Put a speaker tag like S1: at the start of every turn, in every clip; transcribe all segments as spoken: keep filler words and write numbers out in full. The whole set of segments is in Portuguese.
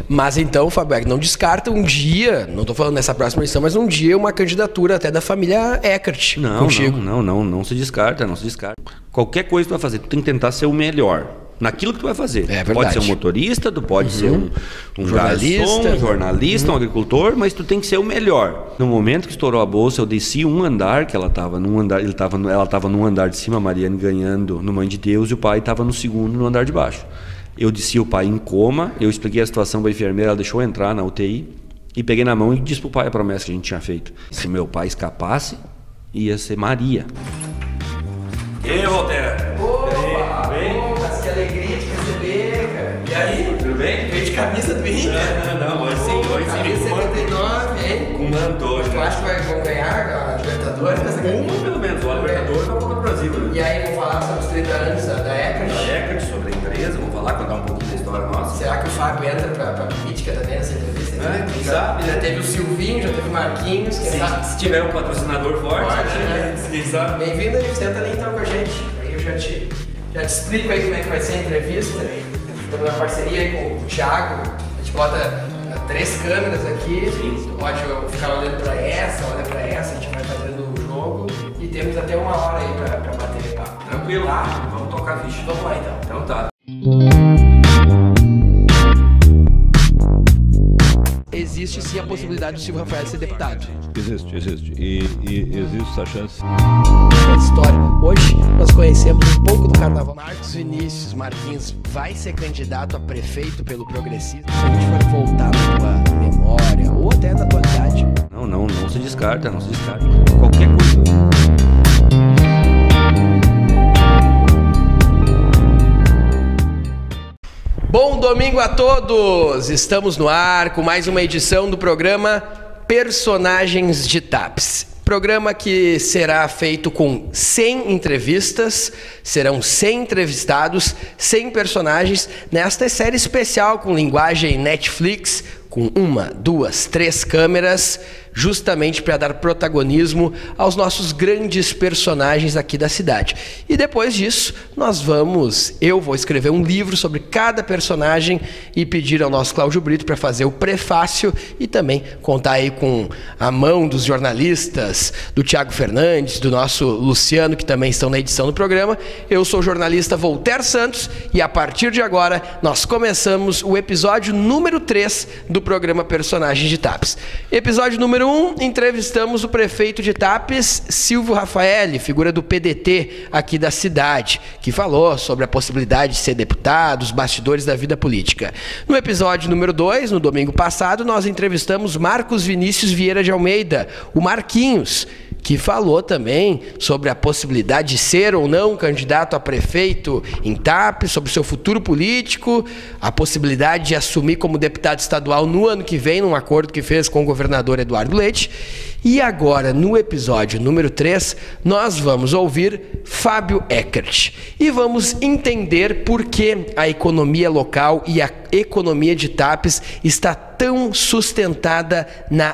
S1: Mas então, Fábio Eckert, não descarta um dia, não estou falando nessa próxima eleição, mas um dia uma candidatura até da família Eckert
S2: não,
S1: contigo.
S2: Não, não, não, não se descarta, não se descarta. Qualquer coisa que tu vai fazer, tu tem que tentar ser o melhor naquilo que tu vai fazer.
S1: É verdade.
S2: Pode ser um motorista, tu pode uhum. ser um, um jornalista, garçom, um jornalista, uhum. um agricultor, mas tu tem que ser o melhor. No momento que estourou a bolsa, eu desci um andar, que ela estava num andar, ele tava, ela estava num andar de cima, a Mariane ganhando no Mãe de Deus, e o pai estava no segundo, no andar de baixo. Eu desci o pai em coma, eu expliquei a situação para a enfermeira, ela deixou eu entrar na U T I, e peguei na mão e disse pro pai a promessa que a gente tinha feito. Se meu pai escapasse, ia ser Maria.
S3: E aí, Walter?
S1: Opa! Bem? Que alegria de receber, cara. E aí?
S3: Tudo bem?
S1: Veio de camisa do Inter?
S3: Não, não, hoje sim, hoje sim.
S1: Camisa setenta e nove, hein?
S3: Com Nando.
S1: Tu acha que vai, vão ganhar a Libertadores nessa camisa?
S3: Uma pelo menos, o Libertadores vai para o Brasil. Né?
S1: E aí, vamos falar sobre os trinta anos da Eckert?
S3: Da Eckert, sobre a empresa, vamos falar, contar um pouquinho da história nossa.
S1: Será que o Fábio entra pra, pra política também nessa entrevista?
S3: É, quem
S1: já,
S3: sabe?
S1: Já teve o Silvinho, já teve o Marquinhos.
S3: Quem sabe? Se tiver um patrocinador forte,
S1: forte
S3: né? Quem sabe?
S1: Bem-vindo aí, senta ali então com a gente. Aí eu já te, já te explico aí como é que vai ser a entrevista. Estamos na parceria aí com o Thiago. A gente bota três câmeras aqui. Sim. Tu pode ficar olhando pra essa, olha pra essa, a gente vai fazendo o jogo. E temos até uma hora aí pra, pra bater papo.
S3: Tranquilo, tá? Vamos tocar a ficha.
S1: Vamos lá então.
S3: Então tá.
S1: Existe sim a possibilidade do Silvio Rafael ser deputado.
S4: Existe, existe. E, e existe essa chance.
S1: História. Hoje nós conhecemos um pouco do carnaval. Marcos Vinícius Martins vai ser candidato a prefeito pelo Progressismo. Se a gente for voltar na tua memória ou até na atualidade.
S2: Não, não, não se descarta, não se descarta. Qualquer coisa.
S1: Bom domingo a todos! Estamos no ar com mais uma edição do programa Personagens de TAPS. Programa que será feito com cem entrevistas, serão cem entrevistados, cem personagens, nesta série especial com linguagem Netflix, com uma, duas, três câmeras, justamente para dar protagonismo aos nossos grandes personagens aqui da cidade. E depois disso, nós vamos, eu vou escrever um livro sobre cada personagem e pedir ao nosso Cláudio Brito para fazer o prefácio e também contar aí com a mão dos jornalistas, do Thiago Fernandes, do nosso Luciano, que também estão na edição do programa. Eu sou o jornalista Voltaire Santos e a partir de agora nós começamos o episódio número três do programa Personagens de TAPS. Episódio número um, entrevistamos o prefeito de TAPS, Silvio Rafael, figura do P D T aqui da cidade, que falou sobre a possibilidade de ser deputado, os bastidores da vida política. No episódio número dois, no domingo passado, nós entrevistamos Marcos Vinícius Vieira de Almeida, o Marquinhos, que falou também sobre a possibilidade de ser ou não candidato a prefeito em TAPS, sobre o seu futuro político, a possibilidade de assumir como deputado estadual no ano que vem, num acordo que fez com o governador Eduardo Leite. E agora, no episódio número três, nós vamos ouvir Fábio Eckert e vamos entender por que a economia local e a economia de TAPS está tão sustentada na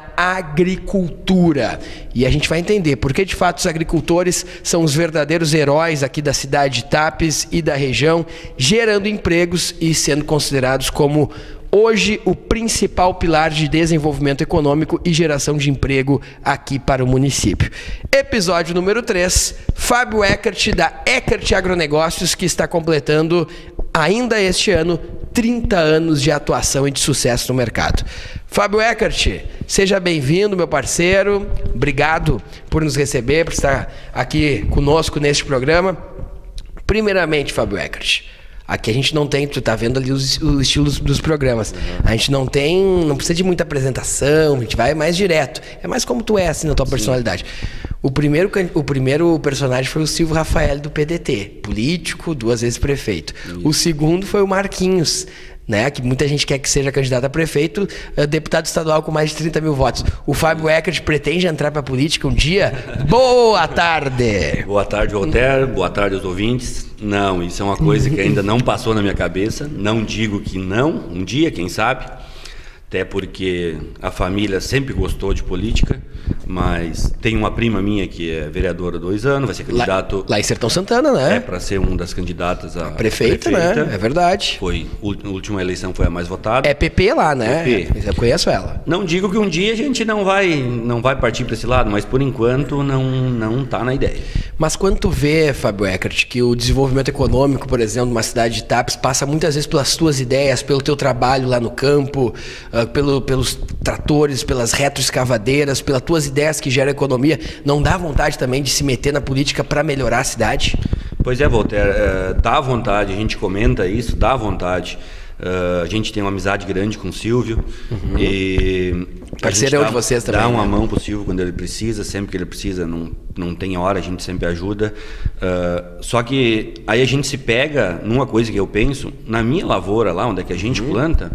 S1: agricultura. E a gente vai entender por que, de fato, os agricultores são os verdadeiros heróis aqui da cidade de TAPS e da região, gerando empregos e sendo considerados como hoje o principal pilar de desenvolvimento econômico e geração de emprego aqui para o município. Episódio número três, Fábio Eckert, da Eckert Agronegócios, que está completando ainda este ano trinta anos de atuação e de sucesso no mercado. Fábio Eckert, seja bem-vindo, meu parceiro. Obrigado por nos receber, por estar aqui conosco neste programa. Primeiramente, Fábio Eckert, aqui a gente não tem, tu tá vendo ali os, os estilos dos programas. Uhum. A gente não tem, não precisa de muita apresentação, a gente vai mais direto. É mais como tu é, assim, na tua Sim. personalidade. O primeiro, o primeiro personagem foi o Silvio Rafael do P D T, político, duas vezes prefeito. Isso. O segundo foi o Marquinhos, né, que muita gente quer que seja candidato a prefeito, deputado estadual com mais de trinta mil votos. O Fábio Eckert pretende entrar para a política um dia? Boa tarde!
S2: Boa tarde, Walter. Boa tarde aos ouvintes. Não, isso é uma coisa que ainda não passou na minha cabeça. Não digo que não, um dia, quem sabe. Até porque a família sempre gostou de política. Mas tem uma prima minha que é vereadora há dois anos, vai ser candidato...
S1: Lá, lá em Sertão Santana, né?
S2: É, para ser uma das candidatas a,
S1: a prefeita, prefeita, né? É verdade.
S2: Foi, a última eleição foi a mais votada.
S1: É P P lá, né?
S2: P P.
S1: Eu conheço ela.
S2: Não digo que um dia a gente não vai, não vai partir para esse lado, mas por enquanto não, não tá na ideia.
S1: Mas quando tu vê, Fábio Eckert, que o desenvolvimento econômico, por exemplo, de uma cidade de Tapes, passa muitas vezes pelas tuas ideias, pelo teu trabalho lá no campo, uh, pelo, pelos tratores, pelas retroescavadeiras, pelas tuas ideias que geram economia, não dá vontade também de se meter na política para melhorar a cidade?
S2: Pois é, Walter, é, dá vontade, a gente comenta isso, dá vontade. Uh, a gente tem uma amizade grande com o Silvio. Uhum. E
S1: parceirão de vocês também.
S2: Dá uma
S1: né?
S2: mão pro Silvio quando ele precisa, sempre que ele precisa, não, não tem hora, a gente sempre ajuda. Uh, só que aí a gente se pega numa coisa que eu penso, na minha lavoura lá, onde é que a gente uhum. planta,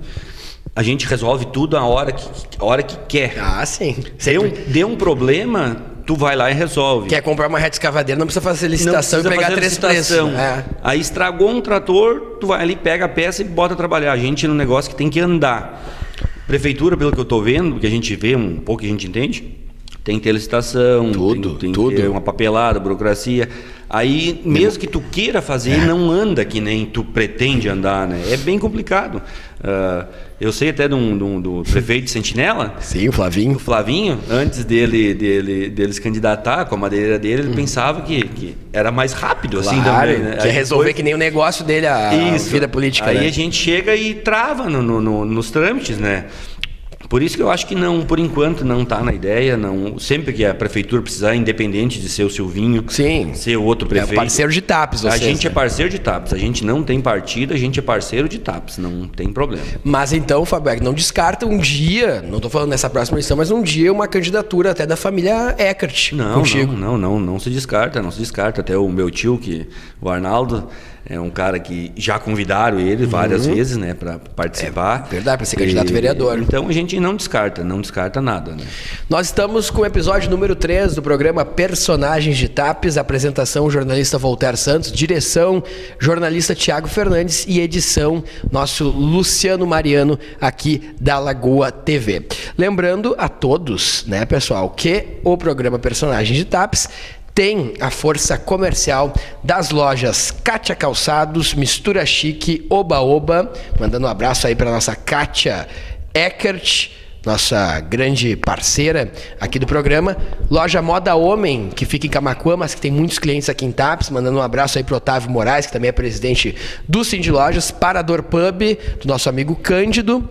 S2: a gente resolve tudo a hora que, a hora que quer.
S1: Ah, sim.
S2: Deu um, deu um problema, tu vai lá e resolve.
S1: Quer comprar uma retroescavadeira, não precisa fazer licitação
S2: precisa
S1: e pegar três preços.
S2: É. Aí estragou um trator, tu vai ali, pega a peça e bota a trabalhar. A gente é um negócio que tem que andar. Prefeitura, pelo que eu estou vendo, que a gente vê um pouco, que a gente entende, tem que ter licitação,
S1: tudo,
S2: tem, tem
S1: tudo.
S2: que ter uma papelada, burocracia. Aí, mesmo que tu queira fazer, é. não anda que nem tu pretende andar, né? É bem complicado. Uh, eu sei até de um, de um, do prefeito de Sentinela.
S1: Sim, o Flavinho.
S2: O Flavinho, antes dele, dele, dele se candidatar com a madeireira dele, ele hum. pensava que, que era mais rápido,
S1: claro,
S2: assim, também, né?
S1: Que resolver depois... que nem o negócio dele, a, Isso. a vida política.
S2: Aí
S1: né?
S2: a gente chega e trava no, no, no, nos trâmites, né? Por isso que eu acho que não, por enquanto não está na ideia, não. Sempre que a prefeitura precisar, independente de ser o Silvinho,
S1: Sim.
S2: ser o outro prefeito.
S1: É parceiro de Tapes, vocês,
S2: A gente
S1: né?
S2: é parceiro de Tapes, a gente não tem partido, a gente é parceiro de Tapes, não tem problema.
S1: Mas então, Fábio, não descarta um dia, não estou falando nessa próxima eleição, mas um dia uma candidatura até da família Eckert.
S2: Não,
S1: contigo.
S2: não, não, não, não se descarta, não se descarta. Até o meu tio, que, o Arnaldo, é um cara que já convidaram ele várias uhum. vezes, né, para participar.
S1: É verdade, para ser candidato e, vereador.
S2: Então a gente não descarta, não descarta nada, né?
S1: Nós estamos com o episódio número três do programa Personagens de Tapes, apresentação jornalista Voltaire Santos, direção jornalista Tiago Fernandes e edição nosso Luciano Mariano aqui da Lagoa T V. Lembrando a todos, né, pessoal, que o programa Personagens de Tapes tem a força comercial das lojas Kátia Calçados, Mistura Chique, Oba Oba, mandando um abraço aí para nossa Kátia Eckert, nossa grande parceira aqui do programa. Loja Moda Homem, que fica em Camaquã, mas que tem muitos clientes aqui em Tapes, mandando um abraço aí para Otávio Moraes, que também é presidente do Cindy Lojas. Parador Pub, do nosso amigo Cândido.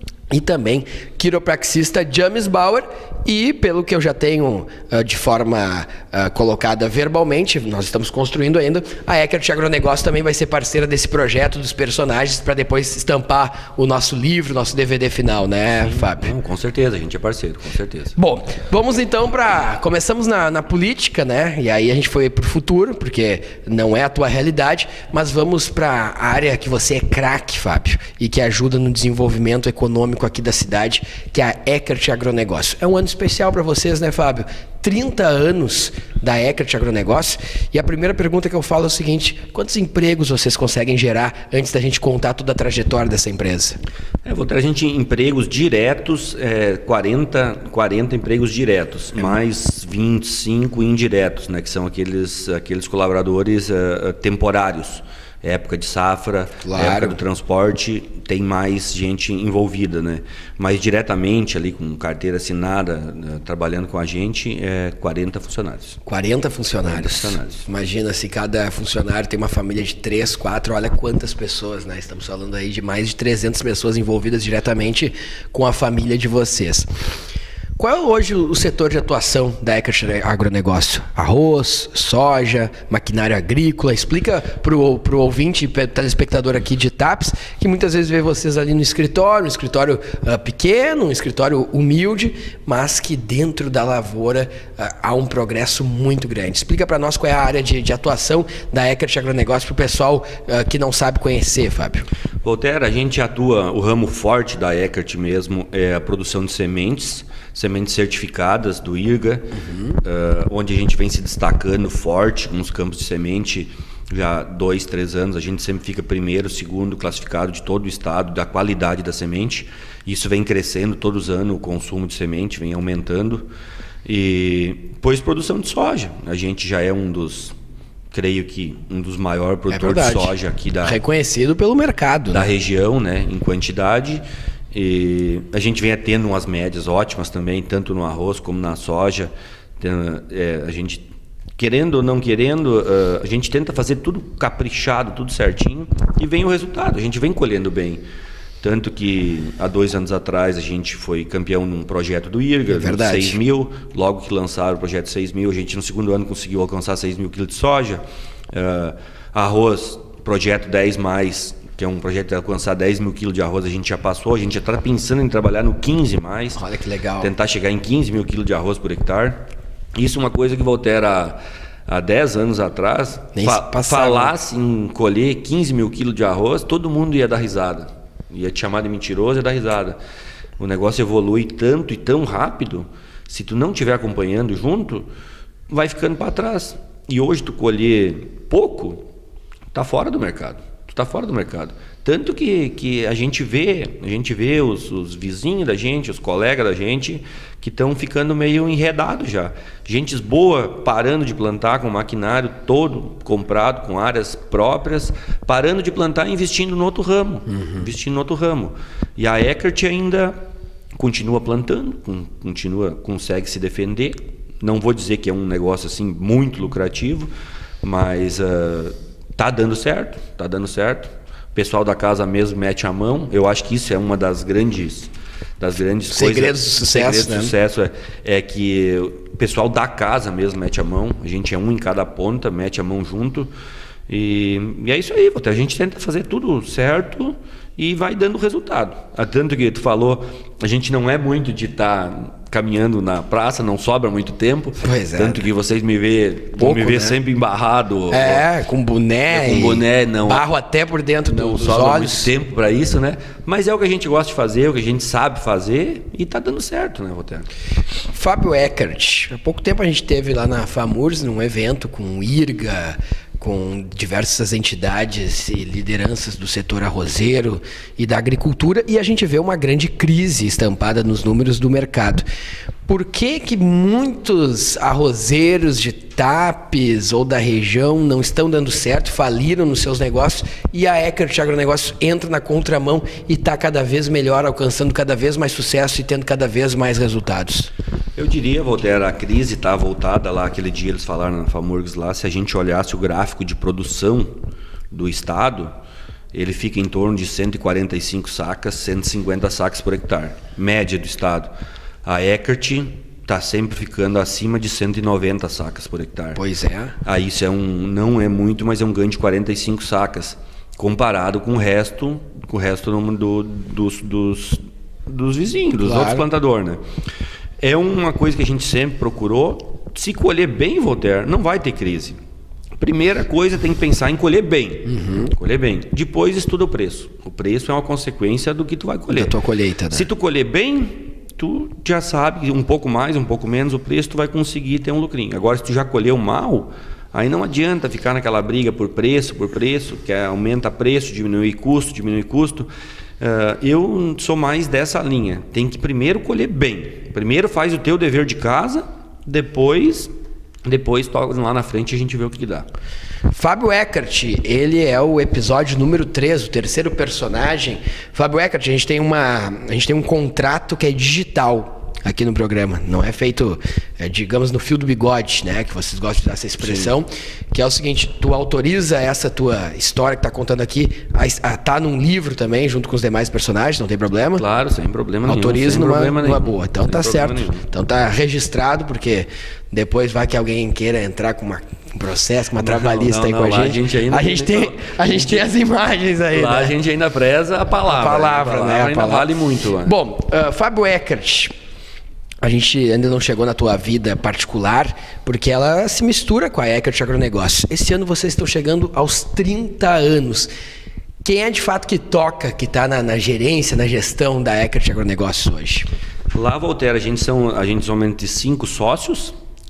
S1: E também quiropraxista James Bauer. E pelo que eu já tenho uh, de forma uh, colocada verbalmente, nós estamos construindo ainda, a Eckert Agronegócio também vai ser parceira desse projeto dos personagens para depois estampar o nosso livro, nosso D V D final, né, Sim, Fábio?
S2: Não, com certeza, a gente é parceiro, com certeza.
S1: Bom, vamos então para... Começamos na, na política, né? E aí a gente foi para o futuro, porque não é a tua realidade, mas vamos para a área que você é craque, Fábio, e que ajuda no desenvolvimento econômico aqui da cidade, que é a Eckert Agronegócio. É um ano especial para vocês, né, Fábio? trinta anos da Eckert Agronegócio. E a primeira pergunta que eu falo é o seguinte: quantos empregos vocês conseguem gerar antes da gente contar toda a trajetória dessa empresa?
S2: É, vou ter a gente empregos diretos, é, quarenta, quarenta empregos diretos, é. mais vinte e cinco indiretos, né, que são aqueles, aqueles colaboradores uh, temporários. Época de safra,
S1: claro.
S2: Época do transporte, tem mais gente envolvida, né? Mas diretamente ali com carteira assinada, né, trabalhando com a gente, é quarenta funcionários.
S1: quarenta funcionários.
S2: quarenta funcionários. Imagina
S1: se cada funcionário tem uma família de três, quatro, olha quantas pessoas, né? Estamos falando aí de mais de trezentas pessoas envolvidas diretamente com a família de vocês. Qual é hoje o setor de atuação da Eckert Agronegócio? Arroz, soja, maquinário agrícola? Explica para o ouvinte e telespectador aqui de Tapes, que muitas vezes vê vocês ali no escritório, um escritório uh, pequeno, um escritório humilde, mas que dentro da lavoura uh, há um progresso muito grande. Explica para nós qual é a área de, de atuação da Eckert Agronegócio para o pessoal uh, que não sabe conhecer, Fábio.
S2: Voltaire, a gente atua, o ramo forte da Eckert mesmo é a produção de sementes, sementes certificadas do I R G A, uhum. uh, onde a gente vem se destacando forte nos campos de semente já há dois, três anos. A gente sempre fica primeiro, segundo classificado de todo o estado da qualidade da semente. Isso vem crescendo todos os anos, o consumo de semente vem aumentando. E depois produção de soja. A gente já é um dos, creio que, um dos maiores produtores
S1: é
S2: de soja aqui da...
S1: Reconhecido pelo mercado.
S2: Da
S1: né?
S2: região, né? Em quantidade. E a gente vem tendo umas médias ótimas também, tanto no arroz como na soja. Tem, é, a gente... Querendo ou não querendo, uh, a gente tenta fazer tudo caprichado, tudo certinho, e vem o resultado, a gente vem colhendo bem. Tanto que há dois anos atrás a gente foi campeão num projeto do IRGA,
S1: é verdade.
S2: seis mil, logo que lançaram o projeto seis mil, a gente no segundo ano conseguiu alcançar seis mil quilos de soja. Uh, arroz, projeto dez mais, que é um projeto de alcançar dez mil quilos de arroz, a gente já passou, a gente já está pensando em trabalhar no quinze mais.
S1: Olha que legal.
S2: Tentar chegar em quinze mil quilos de arroz por hectare. Isso é uma coisa que Volterra, há dez anos atrás, fa falasse em colher quinze mil quilos de arroz, todo mundo ia dar risada. Ia te chamar de mentiroso e ia dar risada. O negócio evolui tanto e tão rápido, se tu não estiver acompanhando junto, vai ficando para trás. E hoje tu colher pouco, tá fora do mercado. Tu tá fora do mercado. Tanto que, que a gente vê, a gente vê os, os vizinhos da gente, os colegas da gente, que estão ficando meio enredados já. Gentes boa parando de plantar com maquinário todo comprado, com áreas próprias, parando de plantar e investindo no outro ramo. Uhum. Investindo no outro ramo. E a Eckert ainda continua plantando, continua, consegue se defender. Não vou dizer que é um negócio assim muito lucrativo, mas uh, tá dando certo, tá dando certo. O pessoal da casa mesmo mete a mão. Eu acho que isso é uma das grandes, das grandes
S1: segredos
S2: coisas,
S1: do sucesso,
S2: segredos
S1: né?
S2: do sucesso é, é que o pessoal da casa mesmo mete a mão. A gente é um em cada ponta, mete a mão junto. E, e é isso aí, a gente tenta fazer tudo certo e vai dando resultado. Tanto que tu falou, a gente não é muito de estar tá caminhando na praça, não sobra muito tempo.
S1: Pois é.
S2: Tanto que vocês me vê, vão me ver né? sempre embarrado.
S1: É, com boné.
S2: É, com boné, não.
S1: Barro até por dentro
S2: não
S1: dos
S2: sobra
S1: olhos.
S2: muito tempo para isso, né? Mas é o que a gente gosta de fazer, é o que a gente sabe fazer e tá dando certo, né, Volterra?
S1: Fábio Eckert, há pouco tempo a gente teve lá na FAMURS, num evento com o IRGA, com diversas entidades e lideranças do setor arrozeiro e da agricultura, e a gente vê uma grande crise estampada nos números do mercado. Por que que muitos arrozeiros de Tapes ou da região não estão dando certo, faliram nos seus negócios, e a Eckert Agronegócio entra na contramão e está cada vez melhor, alcançando cada vez mais sucesso e tendo cada vez mais resultados?
S2: Eu diria, Volterra, a crise está voltada lá, aquele dia eles falaram na FAMURGS lá, se a gente olhasse o gráfico de produção do estado, ele fica em torno de cento e quarenta e cinco sacas, cento e cinquenta sacas por hectare, média do estado. A Eckert está sempre ficando acima de cento e noventa sacas por hectare.
S1: Pois é.
S2: Aí isso é um, não é muito, mas é um ganho de quarenta e cinco sacas, comparado com o resto, com o resto do, dos, dos, dos vizinhos, dos
S1: Claro.
S2: outros plantadores, né? É uma coisa que a gente sempre procurou. Se colher bem, Volterra, não vai ter crise. Primeira coisa, tem que pensar em colher bem. Uhum. Colher bem. Depois estuda o preço. O preço é uma consequência do que tu vai colher.
S1: Da tua colheita, né?
S2: Se tu colher bem, tu já sabe, um pouco mais, um pouco menos, o preço tu vai conseguir ter um lucrinho. Agora, se tu já colheu mal, aí não adianta ficar naquela briga por preço, por preço, que aumenta preço, diminui custo, diminui custo. Uh, eu sou mais dessa linha. Tem que primeiro colher bem. Primeiro faz o teu dever de casa, depois, depois lá na frente a gente vê o que dá.
S1: Fábio Eckert, ele é o episódio número três, o terceiro personagem. Fábio Eckert, a gente tem uma, a gente tem um contrato que é digital aqui no programa, não é feito, é, digamos, no fio do bigode, né, que vocês gostam de usar essa expressão. Sim. Que é o seguinte, tu autoriza essa tua história que tá contando aqui a, a tá num livro também, junto com os demais personagens, não tem problema?
S2: Claro, sem problema nenhum.
S1: Autoriza
S2: sem
S1: numa,
S2: problema
S1: numa
S2: nenhum.
S1: boa, então
S2: sem
S1: tá certo,
S2: nenhum.
S1: então tá registrado, porque depois vai que alguém queira entrar com uma, um processo, com uma trabalhista
S2: não, não,
S1: aí
S2: não,
S1: com a
S2: lá
S1: gente.
S2: A gente, ainda
S1: a gente, tem, a gente tem as imagens aí,
S2: lá
S1: né?
S2: a gente ainda preza a palavra.
S1: A palavra,
S2: a palavra
S1: né? A
S2: ainda
S1: palavra.
S2: vale muito. Né?
S1: Bom, uh, Fábio Eckert, a gente ainda não chegou na tua vida particular, porque ela se mistura com a Eckert Agronegócio. Esse ano vocês estão chegando aos trinta anos. Quem é de fato que toca, que está na, na gerência, na gestão da Eckert Agronegócios hoje?
S2: Lá, Volterra, a gente são a gente somente cinco sócios,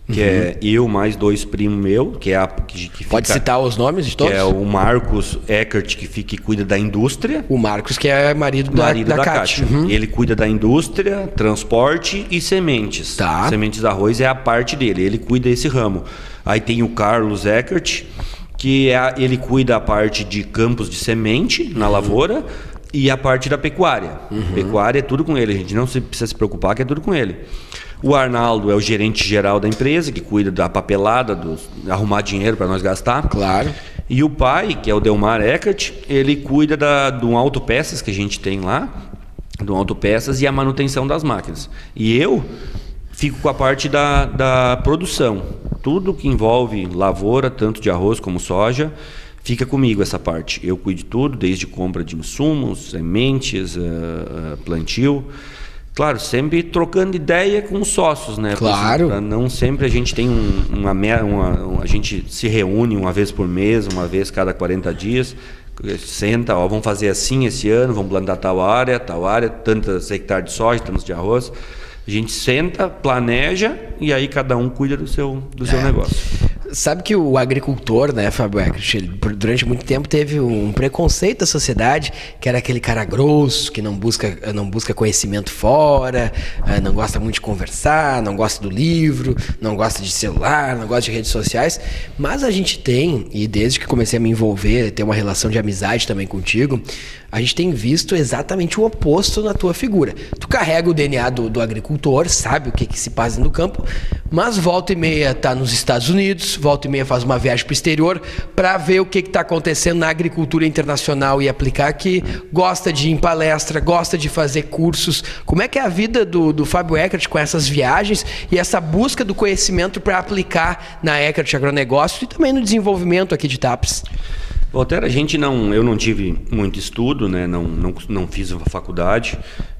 S2: que uhum. é eu mais dois primos meus, que é a que, que
S1: Pode
S2: fica,
S1: citar os nomes de todos?
S2: Que é o Marcos Eckert, que, fica, que cuida da indústria.
S1: O Marcos, que é marido da,
S2: marido
S1: da,
S2: da
S1: Kátia.
S2: Kátia. Uhum. Ele cuida da indústria, transporte e sementes.
S1: Tá.
S2: Sementes de arroz é a parte dele, ele cuida desse ramo. Aí tem o Carlos Eckert, que é, ele cuida a parte de campos de semente na uhum. lavoura e a parte da pecuária. Uhum. Pecuária é tudo com ele, a gente não precisa se preocupar que é tudo com ele. O Arnaldo é o gerente geral da empresa, que cuida da papelada, do, arrumar dinheiro para nós gastar.
S1: Claro.
S2: E o pai, que é o Delmar Eckert, ele cuida da, do autopeças que a gente tem lá, do autopeças e a manutenção das máquinas. E eu fico com a parte da, da produção. Tudo que envolve lavoura, tanto de arroz como soja, fica comigo essa parte. Eu cuido de tudo, desde compra de insumos, sementes, uh, uh, plantio. Claro, sempre trocando ideia com os sócios, né?
S1: Claro.
S2: Pra não sempre a gente tem um, uma, uma, uma... A gente se reúne uma vez por mês, uma vez cada quarenta dias. Senta, ó, vamos fazer assim esse ano, vamos plantar tal área, tal área, tantos hectares de soja, tantos de arroz. A gente senta, planeja e aí cada um cuida do seu, do seu é. negócio.
S1: Sabe que o agricultor, né, Fábio Eckert, ele, durante muito tempo teve um preconceito da sociedade, que era aquele cara grosso, que não busca, não busca conhecimento fora, não gosta muito de conversar, não gosta do livro, não gosta de celular, não gosta de redes sociais. Mas a gente tem, e desde que comecei a me envolver, ter uma relação de amizade também contigo, a gente tem visto exatamente o oposto na tua figura. Tu carrega o D N A do, do agricultor, sabe o que, que se passa no campo, mas volta e meia tá nos Estados Unidos, volta e meia faz uma viagem para o exterior para ver o que está acontecendo na agricultura internacional e aplicar aqui, gosta de ir em palestra, gosta de fazer cursos. Como é que é a vida do, do Fábio Eckert com essas viagens e essa busca do conhecimento para aplicar na Eckert Agronegócio e também no desenvolvimento aqui de TAPS?
S2: Walter, a gente não, eu não tive muito estudo, né? não, não, não fiz uma faculdade,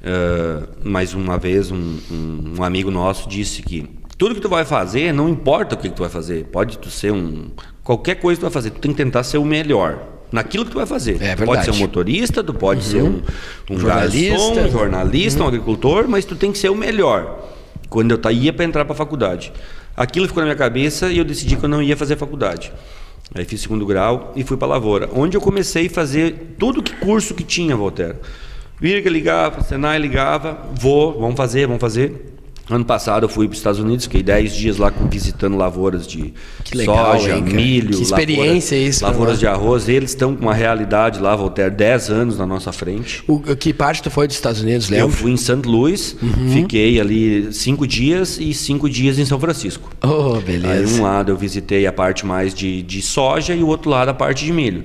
S2: uh, mas uma vez um, um, um amigo nosso disse que tudo que tu vai fazer, não importa o que, que tu vai fazer, pode tu ser um... qualquer coisa que tu vai fazer, tu tem que tentar ser o melhor naquilo que tu vai fazer.
S1: É
S2: tu pode ser um motorista, tu pode uhum. ser um, um
S1: jornalista,
S2: garçom, um jornalista,
S1: uhum.
S2: um agricultor, mas tu tem que ser o melhor. Quando eu ia para entrar para a faculdade, aquilo ficou na minha cabeça e eu decidi que eu não ia fazer faculdade. Aí fiz segundo grau e fui para a lavoura, onde eu comecei a fazer tudo que curso que tinha, Walter. Virga ligava, Senai ligava, vou, vamos fazer, vamos fazer. Ano passado eu fui para os Estados Unidos, fiquei dez dias lá visitando lavouras de
S1: que legal,
S2: soja,
S1: hein,
S2: milho,
S1: que experiência
S2: lavoura,
S1: é isso,
S2: lavouras de arroz. Eles estão com uma realidade lá, Walter, dez anos na nossa frente.
S1: O, que parte tu foi dos Estados Unidos, lembra?
S2: Eu fui em Saint Louis, uhum. fiquei ali cinco dias e cinco dias em São Francisco.
S1: Oh, beleza.
S2: Aí um lado eu visitei a parte mais de, de soja e o outro lado a parte de milho.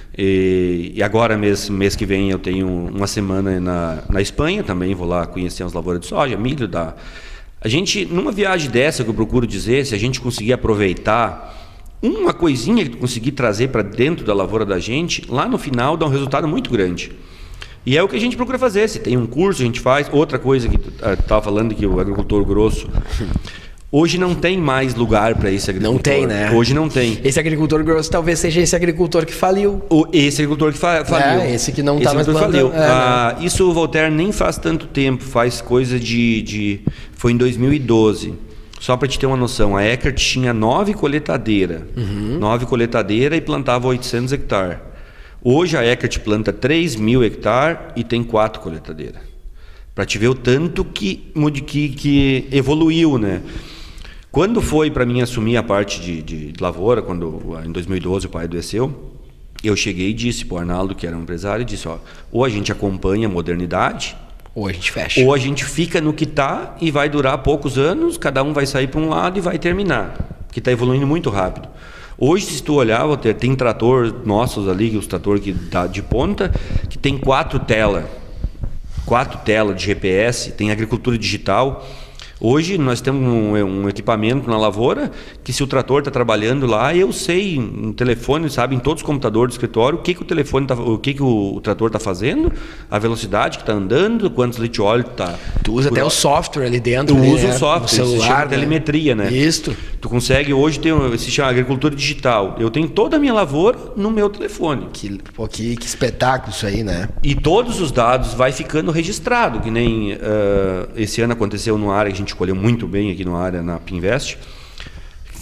S2: E, e agora, mês, mês que vem, eu tenho uma semana na, na Espanha também, vou lá conhecer as lavouras de soja, milho, da... A gente, numa viagem dessa que eu procuro dizer, se a gente conseguir aproveitar uma coisinha que tu conseguir trazer para dentro da lavoura da gente, lá no final dá um resultado muito grande. E é o que a gente procura fazer. Se tem um curso, a gente faz. Outra coisa que tu estava falando, que o agricultor grosso... Hoje não tem mais lugar para esse agricultor.
S1: Não tem, né?
S2: Hoje não tem.
S1: Esse agricultor grosso talvez seja esse agricultor que faliu.
S2: O, esse agricultor que fa faliu.
S1: É, esse que não está mais
S2: plantando.
S1: É,
S2: ah, isso, Walter, nem faz tanto tempo. Faz coisa de... de foi em dois mil e doze. Só para te ter uma noção, a Eckert tinha nove coletadeiras. Uhum. Nove coletadeiras e plantava oitocentos hectares. Hoje a Eckert planta três mil hectares e tem quatro coletadeiras. Para te ver o tanto que, que, que evoluiu, né? Quando foi para mim assumir a parte de, de lavoura, quando em dois mil e doze o pai adoeceu, eu cheguei e disse para o Arnaldo, que era um empresário, disse, ó, ou a gente acompanha a modernidade,
S1: ou a gente fecha.
S2: Ou a gente fica no que está e vai durar poucos anos, cada um vai sair para um lado e vai terminar, que está evoluindo muito rápido. Hoje, se tu olhar, Walter, tem trator nossos ali, os trator que dá de ponta, que tem quatro telas, quatro telas de G P S, tem agricultura digital. Hoje nós temos um, um equipamento na lavoura que, se o trator está trabalhando lá, eu sei no telefone, sabe, em todos os computadores do escritório, o que, que o telefone tá, o que, que o, o trator está fazendo, a velocidade que está andando, quantos litros de óleo está.
S1: Tu usa até o software ali dentro.
S2: Tu
S1: né?
S2: usa o software,
S1: o celular,
S2: se chama
S1: né?
S2: telemetria, né?
S1: Isso.
S2: Tu consegue hoje ter, se chama agricultura digital. Eu tenho toda a minha lavoura no meu telefone.
S1: Que, pô, que, que espetáculo isso aí, né?
S2: E todos os dados vai ficando registrado, que nem uh, esse ano aconteceu no área, que a gente escolheu muito bem aqui no área, na Pinvest.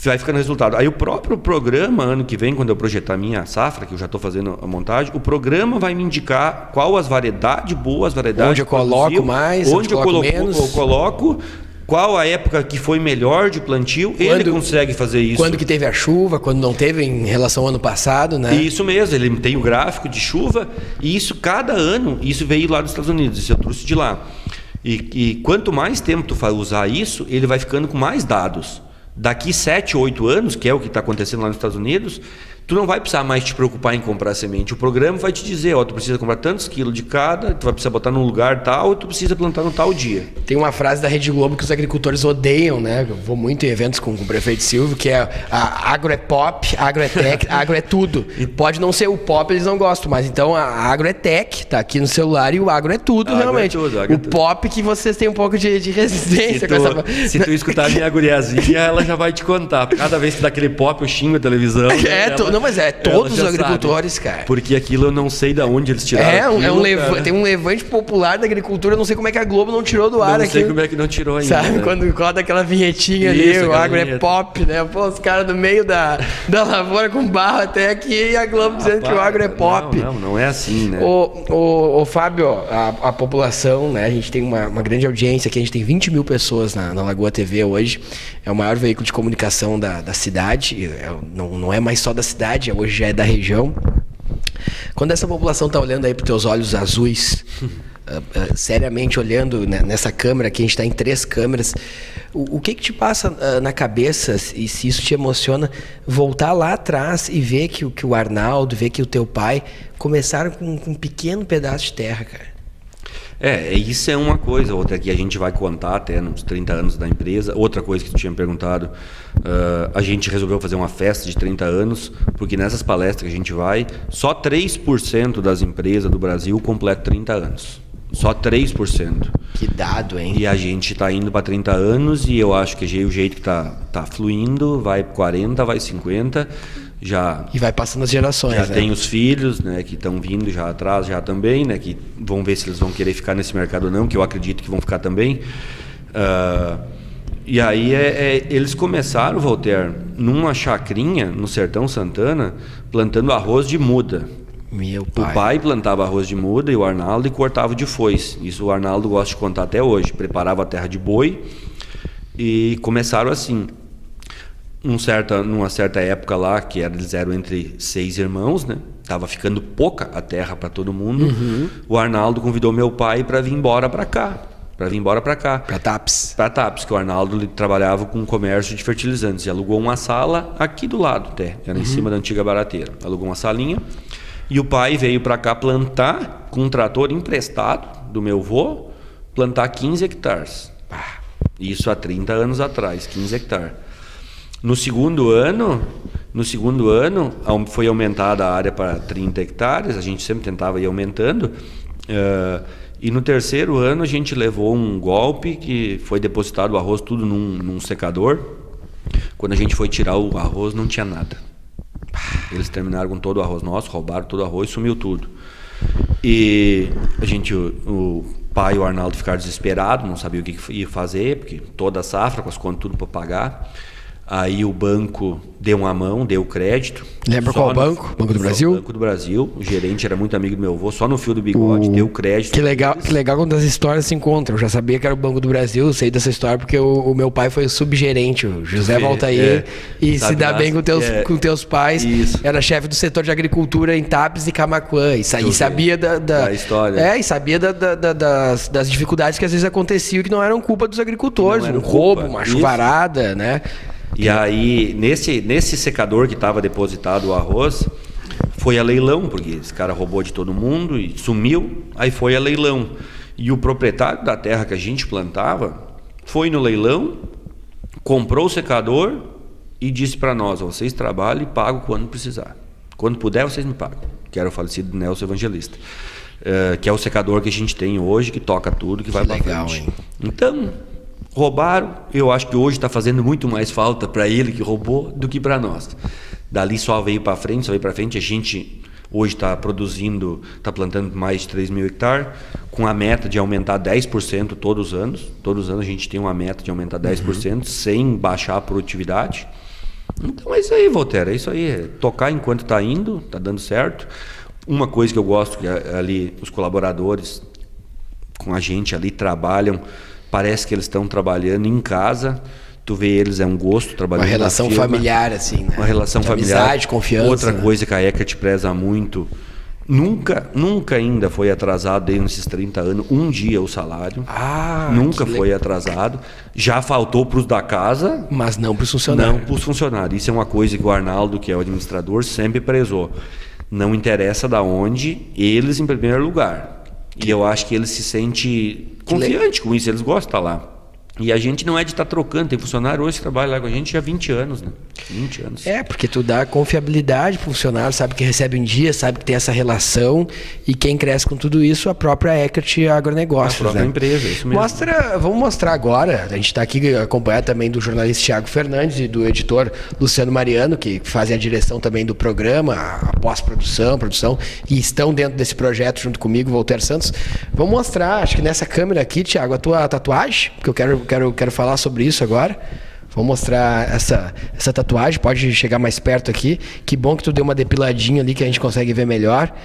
S2: vai ficando resultado. Aí o próprio programa, ano que vem, quando eu projetar a minha safra, que eu já estou fazendo a montagem, o programa vai me indicar qual as variedades boas, as variedades...
S1: Onde eu coloco
S2: produziu,
S1: mais,
S2: onde,
S1: onde
S2: eu,
S1: coloco
S2: coloco,
S1: menos.
S2: eu coloco, qual a época que foi melhor de plantio, quando, ele consegue fazer isso.
S1: Quando que teve a chuva, quando não teve em relação ao ano passado, né?
S2: Isso mesmo, ele tem o gráfico de chuva, e isso cada ano, isso veio lá dos Estados Unidos, isso eu trouxe de lá. E, e quanto mais tempo tu usar isso, ele vai ficando com mais dados. Daqui sete, oito anos, que é o que está acontecendo lá nos Estados Unidos, tu não vai precisar mais te preocupar em comprar semente. O programa vai te dizer, ó, tu precisa comprar tantos quilos de cada, tu vai precisar botar num lugar tal, e tu precisa plantar no tal dia.
S1: Tem uma frase da Rede Globo que os agricultores odeiam, né? Eu vou muito em eventos com, com o prefeito Silvio, que é a agro é pop, agro é tech, agro é tudo. E pode não ser o pop, eles não gostam, mas então a agro é tech, tá aqui no celular, e o agro é tudo,
S2: agro
S1: realmente.
S2: É tudo, agro
S1: o
S2: é tudo.
S1: Pop que vocês têm um pouco de, de resistência
S2: se
S1: com
S2: tu,
S1: essa...
S2: Se tu escutar a minha guriazinha, ela já vai te contar. Cada vez que dá aquele pop, eu xingo a televisão.
S1: É,
S2: ela,
S1: to, não, mas é todos os agricultores,
S2: sabe,
S1: cara.
S2: Porque aquilo eu não sei de onde eles tiraram.
S1: É, um,
S2: aquilo,
S1: é um leva,
S2: cara.
S1: tem um levante popular da agricultura, eu não sei como é que a Globo não tirou do ar
S2: Não
S1: aqui.
S2: sei como é que não tirou ainda.
S1: Sabe,
S2: né?
S1: quando roda aquela vinhetinha
S2: Isso,
S1: ali, o
S2: aquela
S1: agro é
S2: vinheta.
S1: pop, né? Pô, os caras do meio da, da lavoura com barro até aqui e a Globo dizendo
S2: Ah,
S1: que o agro é
S2: não,
S1: pop.
S2: Não, não é assim, né?
S1: Ô, ô, ô Fábio, a, a população, né? A gente tem uma, uma grande audiência aqui, a gente tem vinte mil pessoas na, na Lagoa T V hoje. É o maior veículo de comunicação da, da cidade. É, não, não é mais só da cidade, hoje já é da região. Quando essa população está olhando aí para os teus olhos azuis, uh, uh, seriamente olhando né, nessa câmera, aqui a gente está em três câmeras, o, o que que te passa uh, na cabeça, e se isso te emociona, voltar lá atrás e ver que, que o Arnaldo, ver que o teu pai começaram com, com um pequeno pedaço de terra, cara?
S2: É, isso é uma coisa, outra que a gente vai contar até nos trinta anos da empresa. Outra coisa que tu tinha perguntado, uh, a gente resolveu fazer uma festa de trinta anos, porque nessas palestras que a gente vai, só três por cento das empresas do Brasil completam trinta anos. Só três por cento.
S1: Que dado, hein?
S2: E a gente está indo para trinta anos e eu acho que o jeito que está tá fluindo, vai quarenta, vai cinquenta, já...
S1: E vai passando as gerações,
S2: Já
S1: né?
S2: tem os filhos, né, que estão vindo já atrás, já também, né, que vão ver se eles vão querer ficar nesse mercado ou não, que eu acredito que vão ficar também. Uh, e aí é, é, eles começaram, Voltaire, numa chacrinha no Sertão Santana, plantando arroz de muda.
S1: Meu pai.
S2: O pai plantava arroz de muda e o Arnaldo e cortava de foice. Isso o Arnaldo gosta de contar até hoje. Preparava a terra de boi e começaram assim. Um certa, numa certa época lá, que eles eram entre seis irmãos, né? Tava ficando pouca a terra para todo mundo. Uhum. O Arnaldo convidou meu pai para vir embora para cá. Para vir embora para cá.
S1: Para TAPS.
S2: Para TAPS, que o Arnaldo ele trabalhava com comércio de fertilizantes. E alugou uma sala aqui do lado até. Era uhum. em cima da antiga barateira. Alugou uma salinha. E o pai veio para cá plantar com um trator emprestado do meu avô, plantar quinze hectares. Isso há trinta anos atrás, quinze hectares. No segundo ano, no segundo ano foi aumentada a área para trinta hectares, a gente sempre tentava ir aumentando. Uh, e no terceiro ano a gente levou um golpe que foi depositado o arroz tudo num, num secador. Quando a gente foi tirar o arroz não tinha nada. Eles terminaram com todo o arroz nosso, roubaram todo o arroz, sumiu tudo. E a gente, o, o pai e o Arnaldo ficaram desesperados, não sabiam o que ia fazer, porque toda a safra, com as contas tudo para pagar. Aí o banco deu uma mão, deu crédito.
S1: Lembra qual no, banco? Banco do Brasil?
S2: Banco do Brasil. O gerente era muito amigo do meu avô, só no fio do bigode, o... deu crédito.
S1: Que legal, que legal quando as histórias se encontram. Eu já sabia que era o Banco do Brasil, sei dessa história porque o, o meu pai foi subgerente, o José Valtair, é, e se dá bem com teus, é, com teus pais. Isso. Era chefe do setor de agricultura em TAPS e Camaquã. E, e sabia da, da,
S2: da história.
S1: É, e sabia da, da, da, das, das dificuldades que às vezes aconteciam que não eram culpa dos agricultores. Um roubo, culpa. uma chuvarada, Isso. né?
S2: E aí, nesse, nesse secador que estava depositado o arroz, foi a leilão, porque esse cara roubou de todo mundo e sumiu, aí foi a leilão. E o proprietário da terra que a gente plantava foi no leilão, comprou o secador e disse para nós, ó, vocês trabalham e pagam quando precisar. Quando puder, vocês me pagam. Que era o falecido Nelson Evangelista. Uh, que é o secador que a gente tem hoje, que toca tudo, que, que vai para frente. Hein? Então... roubaram, eu acho que hoje está fazendo muito mais falta para ele que roubou do que para nós. Dali só veio para frente, só veio para frente. A gente hoje está produzindo, está plantando mais de três mil hectares, com a meta de aumentar dez por cento todos os anos. Todos os anos a gente tem uma meta de aumentar dez por cento, uhum. sem baixar a produtividade. Então é isso aí, Voltaire, é isso aí. É tocar enquanto está indo, está dando certo. Uma coisa que eu gosto, que é, ali os colaboradores com a gente ali trabalham, parece que eles estão trabalhando em casa. Tu vê eles, é um gosto trabalhando.
S1: Uma relação familiar, assim, né?
S2: Uma relação
S1: de
S2: familiar.
S1: Amizade, confiança.
S2: Outra
S1: né?
S2: coisa que a Eckert preza muito, nunca, nunca ainda foi atrasado, desde esses trinta anos, um dia o salário.
S1: Ah,
S2: nunca foi atrasado. Já faltou para os da casa.
S1: Mas não para os funcionários.
S2: Não para os funcionários. Isso é uma coisa que o Arnaldo, que é o administrador, sempre prezou. Não interessa da onde, eles em primeiro lugar. E eu acho que ele se sente confiante com isso, eles gostam de estar lá. E a gente não é de estar trocando, tem funcionário hoje que trabalha lá com a gente há vinte anos, né? vinte anos.
S1: É, porque tu dá confiabilidade pro funcionário, sabe que recebe um dia, sabe que tem essa relação, e quem cresce com tudo isso, a própria Eckert Agronegócios.
S2: A própria
S1: né?
S2: empresa, isso mesmo.
S1: Mostra, vamos mostrar agora, a gente está aqui acompanhado também do jornalista Thiago Fernandes e do editor Luciano Mariano, que fazem a direção também do programa, a pós-produção, produção, e estão dentro desse projeto junto comigo, Voltaire Santos. Vamos mostrar, acho que nessa câmera aqui, Thiago, a tua tatuagem, porque eu quero Quero, quero falar sobre isso agora. Vou mostrar essa, essa tatuagem. Pode chegar mais perto aqui. Que bom que tu deu uma depiladinha ali que a gente consegue ver melhor.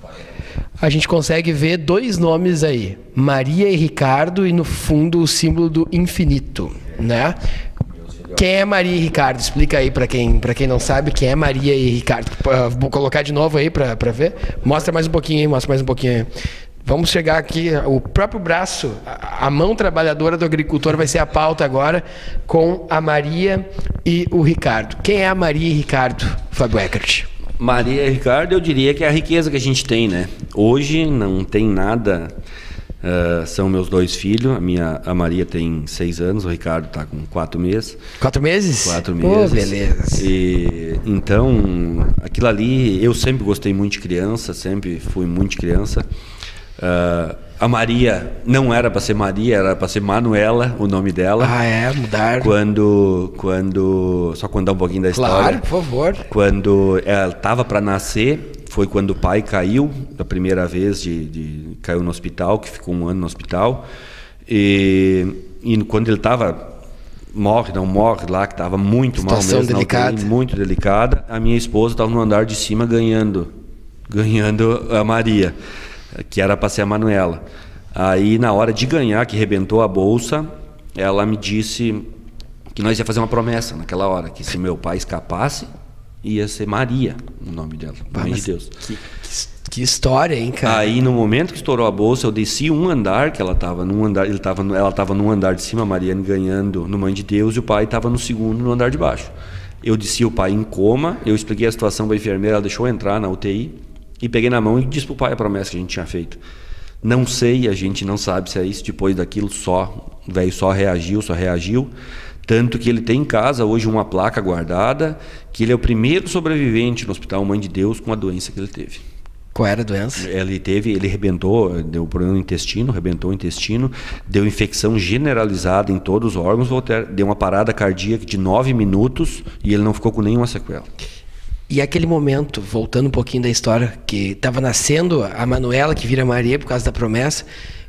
S1: A gente consegue ver dois nomes aí. Maria e Ricardo e no fundo o símbolo do infinito, né? Quem é Maria e Ricardo? Explica aí para quem, para quem não sabe quem é Maria e Ricardo. Vou colocar de novo aí para ver. Mostra mais um pouquinho aí, mostra mais um pouquinho aí. Vamos chegar aqui, o próprio braço, a mão trabalhadora do agricultor vai ser a pauta agora com a Maria e o Ricardo. Quem é a Maria e Ricardo, Fábio Eckert?
S2: Maria e Ricardo, eu diria que é a riqueza que a gente tem, né? Hoje não tem nada, uh, são meus dois filhos, a, minha, a Maria tem seis anos, o Ricardo está com quatro meses.
S1: Quatro meses?
S2: Quatro meses.
S1: Oh, beleza.
S2: E, então, aquilo ali, eu sempre gostei muito de criança, sempre fui muito de criança. Uh, a Maria não era para ser Maria, era para ser Manuela, o nome dela.
S1: Ah, é? Mudar.
S2: Quando, quando, só contar um pouquinho da história.
S1: Claro, por favor.
S2: Quando ela estava para nascer, foi quando o pai caiu, a primeira vez, de, de, caiu no hospital, que ficou um ano no hospital. E, e quando ele estava, morre, não morre lá, que estava muito mal mesmo.
S1: Situação delicada.
S2: U T I, muito delicada. A minha esposa estava no andar de cima ganhando, ganhando a Maria, que era para ser a Manuela. Aí, na hora de ganhar, que rebentou a bolsa, ela me disse que nós ia fazer uma promessa naquela hora, que se meu pai escapasse, ia ser Maria, o nome dela, mãe de Deus.
S1: Que, que, que história, hein, cara?
S2: Aí, no momento que estourou a bolsa, eu desci um andar, que ela estava num andar, ele tava, ela estava num andar de cima, a Mariane ganhando no Mãe de Deus, e o pai estava no segundo, no andar de baixo. Eu desci o pai em coma, eu expliquei a situação para a enfermeira, ela deixou eu entrar na U T I, e peguei na mão e disse pro pai a promessa que a gente tinha feito. Não sei, a gente não sabe se é isso, depois daquilo só, o velho só reagiu, só reagiu. Tanto que ele tem em casa hoje uma placa guardada, que ele é o primeiro sobrevivente no Hospital Mãe de Deus com a doença que ele teve.
S1: Qual era a doença?
S2: Ele teve, ele rebentou, deu problema no intestino, rebentou o intestino, deu infecção generalizada em todos os órgãos, deu uma parada cardíaca de nove minutos e ele não ficou com nenhuma sequela.
S1: E aquele momento, voltando um pouquinho da história, que estava nascendo a Manuela, que vira Maria por causa da promessa,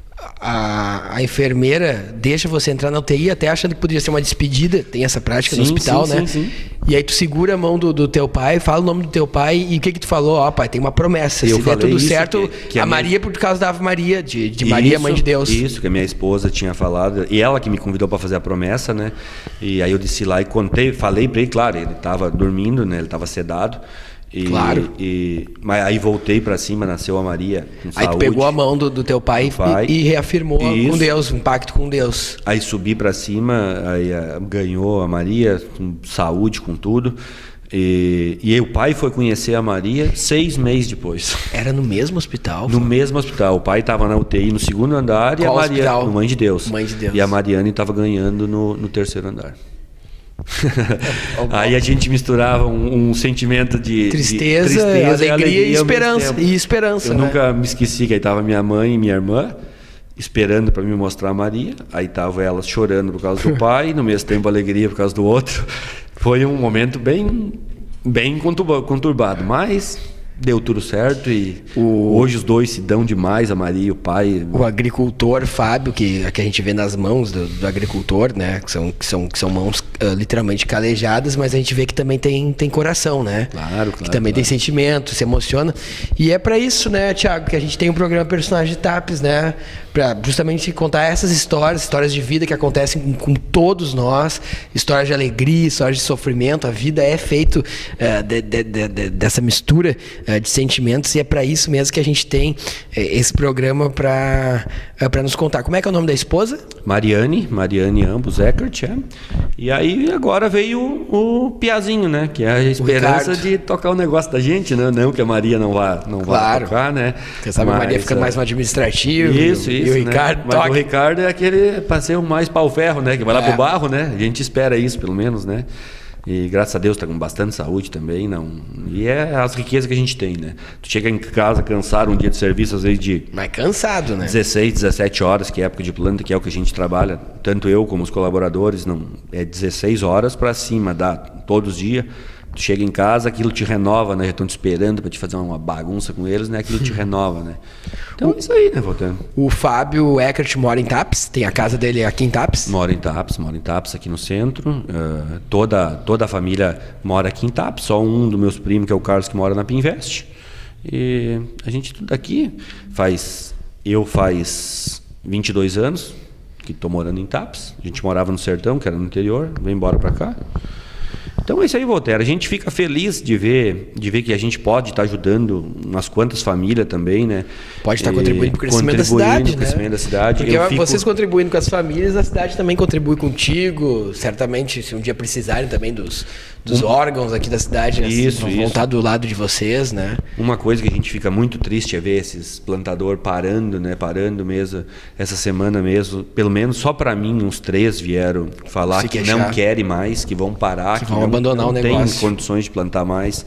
S1: a, a enfermeira deixa você entrar na U T I até achando que poderia ser uma despedida, tem essa prática
S2: sim,
S1: no hospital,
S2: sim,
S1: né?
S2: Sim, sim.
S1: E aí tu segura a mão do, do teu pai, fala o nome do teu pai e o que que tu falou? Ó, pai, tem uma promessa,
S2: eu
S1: se der tudo
S2: isso,
S1: certo,
S2: que, que
S1: a,
S2: a minha...
S1: Maria por causa da Ave Maria, de, de Maria,
S2: isso,
S1: Mãe de Deus.
S2: Isso, que a minha esposa tinha falado, e ela que me convidou para fazer a promessa, né? E aí eu desci lá e contei, falei para ele, claro, ele estava dormindo, né? Ele estava sedado. E,
S1: claro.
S2: E, mas aí voltei para cima, nasceu a Maria com
S1: aí
S2: saúde.
S1: tu pegou a mão do, do teu pai, pai e, e reafirmou isso. Com Deus, um pacto com Deus.
S2: Aí subi para cima, aí a, ganhou a Maria com saúde, com tudo. E, e aí o pai foi conhecer a Maria seis meses depois.
S1: Era no mesmo hospital?
S2: No mesmo hospital. O pai estava na U T I no segundo andar.
S1: Qual
S2: e a Maria
S1: hospital?
S2: no Mãe de Deus.
S1: Mãe de Deus.
S2: E a Mariane estava ganhando no, no terceiro andar. Aí a gente misturava um, um sentimento de
S1: tristeza,
S2: de tristeza
S1: alegria, alegria e esperança.
S2: E
S1: esperança.
S2: Eu
S1: né?
S2: nunca me esqueci que aí estava minha mãe e minha irmã esperando para me mostrar a Maria. Aí estavam elas chorando por causa do pai, no mesmo tempo alegria por causa do outro. Foi um momento bem, bem conturbado, mas deu tudo certo e
S1: O-
S2: hoje os dois se dão demais, a Maria e o pai.
S1: O agricultor Fábio, que, que a gente vê nas mãos do, do agricultor, né? Que são, que são, que são mãos ah, literalmente calejadas, mas a gente vê que também tem, tem coração, né?
S2: Claro, claro,
S1: Que também tem
S2: claro.
S1: sentimento, se emociona. E é pra isso, né, Thiago, que a gente tem um programa Personagem de TAPS, né? Pra justamente contar essas histórias, histórias de vida que acontecem com, com todos nós, histórias de alegria, histórias de sofrimento. A vida é feito eh, de- de- de- de- dessa mistura eh, de sentimentos e é pra isso mesmo que a gente tem eh, esse programa pra eh, pra nos contar. Como é que é o nome da esposa?
S2: Mariane, Mariane ambos, Eckert, é. E aí agora veio o, o Piazinho, né? Que é a esperança
S1: Ricardo.
S2: de tocar o negócio da gente, né? Não que a Maria não vá, não
S1: Claro.
S2: vá tocar, né?
S1: Você sabe, a Maria
S2: Mas,
S1: fica
S2: é,
S1: mais no administrativo.
S2: Isso,
S1: e
S2: isso,
S1: o
S2: né?
S1: Ricardo
S2: Mas
S1: toca.
S2: o Ricardo é aquele passeio mais pau-ferro, né? Que vai lá
S1: É.
S2: pro barro, né? A gente espera isso, pelo menos, né? E graças a Deus tá com bastante saúde também, não. E é as riquezas que a gente tem, né? Tu chega em casa cansado um dia de serviço, às vezes de
S1: Mas cansado, né?
S2: dezesseis, dezessete horas, que é a época de planta, que é o que a gente trabalha, tanto eu como os colaboradores, não é dezesseis horas para cima, dá todos os dias. Tu chega em casa, aquilo te renova, né? Já estão te esperando para te fazer uma bagunça com eles, né? Aquilo te renova, né? Então é isso aí, né, voltando.
S1: O Fábio Eckert mora em TAPS, tem a casa dele aqui em TAPS.
S2: Moro em TAPS, moro em TAPS aqui no centro. eh, toda, toda a família mora aqui em TAPS, só um dos meus primos, que é o Carlos, que mora na Pinvest. E a gente tudo aqui faz. Eu faz vinte e dois anos que estou morando em TAPS. A gente morava no sertão, que era no interior, vem embora para cá. Então é isso aí, Voltaire. A gente fica feliz de ver, de ver que a gente pode estar ajudando umas quantas famílias também, né?
S1: Pode estar
S2: E
S1: contribuindo para o crescimento da
S2: contribuindo
S1: cidade,
S2: pro
S1: né?
S2: crescimento da cidade.
S1: Porque
S2: Eu fico-
S1: vocês contribuindo com as famílias, a cidade também contribui contigo. Certamente, se um dia precisarem também dos, dos órgãos aqui da cidade, né?
S2: Isso,
S1: vão
S2: isso.
S1: estar do lado de vocês, né?
S2: Uma coisa que a gente fica muito triste é ver esses plantador parando, né? Parando mesmo. Essa semana mesmo, pelo menos só para mim, uns três vieram falar
S1: Se
S2: que
S1: queixar.
S2: não querem mais, que vão parar,
S1: Que
S2: que,
S1: vão
S2: não,
S1: abandonar
S2: não
S1: o
S2: tem
S1: negócio.
S2: condições de plantar mais.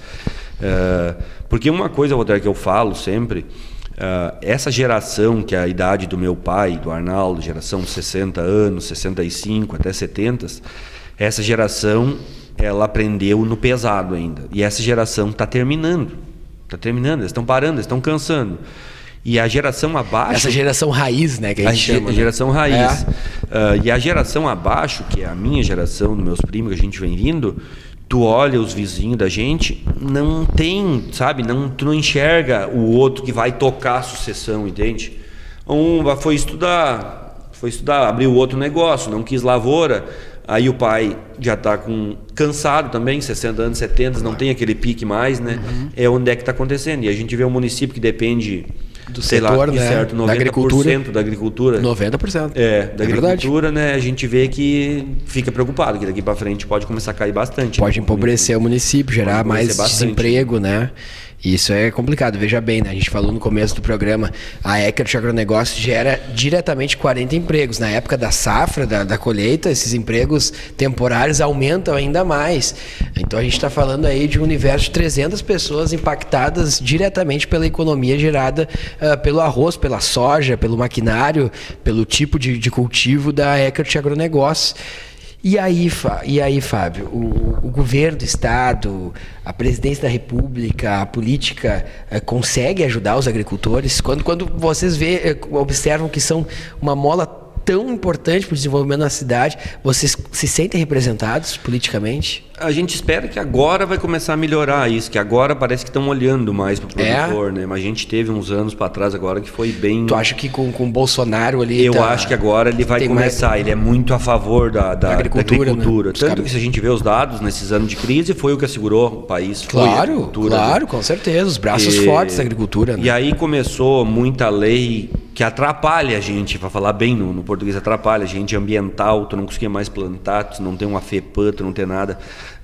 S2: Eh, porque uma coisa, Walter, que eu falo sempre, eh, essa geração, que é a idade do meu pai, do Arnaldo, geração sessenta anos, sessenta e cinco até setenta, essa geração, ela aprendeu no pesado ainda. E essa geração está terminando. Está terminando, eles estão parando, eles estão cansando. E a geração abaixo...
S1: Essa geração raiz, né? Que a
S2: A
S1: gente
S2: ge-
S1: chama. né?
S2: geração raiz.
S1: É.
S2: Ah, e a geração abaixo, que é a minha geração, dos meus primos, que a gente vem vindo, tu olha os vizinhos da gente, não tem, sabe, não, tu não enxerga o outro que vai tocar a sucessão, entende? Um vai- foi estudar, foi estudar, abriu outro negócio, não quis lavoura, aí o pai já está com cansado também, sessenta anos, setenta, não tem aquele pique mais, né? É onde é que está acontecendo. E a gente vê um município que depende
S1: Do
S2: sei
S1: setor,
S2: lá,
S1: né?
S2: certo,
S1: Da
S2: noventa por cento
S1: agricultura.
S2: da agricultura.
S1: noventa por cento.
S2: É, da
S1: É verdade.
S2: agricultura, né? A gente vê que fica preocupado, que daqui para frente pode começar a cair bastante.
S1: Pode
S2: né?
S1: empobrecer o município, gerar
S2: Pode
S1: mais
S2: empobrecer bastante.
S1: desemprego, né? Isso é complicado. Veja bem, né? A gente falou no começo do programa, a Eckert Agronegócio gera diretamente quarenta empregos. Na época da safra, da, da colheita, esses empregos temporários aumentam ainda mais. Então a gente está falando aí de um universo de trezentas pessoas impactadas diretamente pela economia gerada ah, pelo arroz, pela soja, pelo maquinário, pelo tipo de, de cultivo da Eckert Agronegócio. E aí, Fá- e aí, Fábio, o, o governo do Estado, a presidência da República, a política eh, consegue ajudar os agricultores? Quando, quando vocês vê, eh, observam que são uma mola tão importante para o desenvolvimento da cidade, vocês se sentem representados politicamente?
S2: A gente espera que agora vai começar a melhorar isso, que agora parece que estão olhando mais para o
S1: É?
S2: produtor, né? Mas a gente teve uns anos para trás agora que foi bem...
S1: Tu acha que com, com o Bolsonaro ali...
S2: Eu
S1: tá-
S2: acho que agora ele vai
S1: tem
S2: começar,
S1: mais-
S2: ele é muito a favor da, da,
S1: Da
S2: da
S1: agricultura,
S2: agricultura.
S1: né? Os
S2: Tanto
S1: caras-
S2: que se a gente vê os dados nesses anos de crise, foi o que assegurou o país. Foi a
S1: Claro,
S2: agricultura, né?
S1: claro, com certeza. Os braços
S2: E-
S1: fortes da agricultura, né?
S2: E aí começou muita lei que atrapalha a gente, para falar bem no, no português, atrapalha a gente, ambiental, tu não conseguia mais plantar, tu não tem uma FEPAM, tu não tem nada,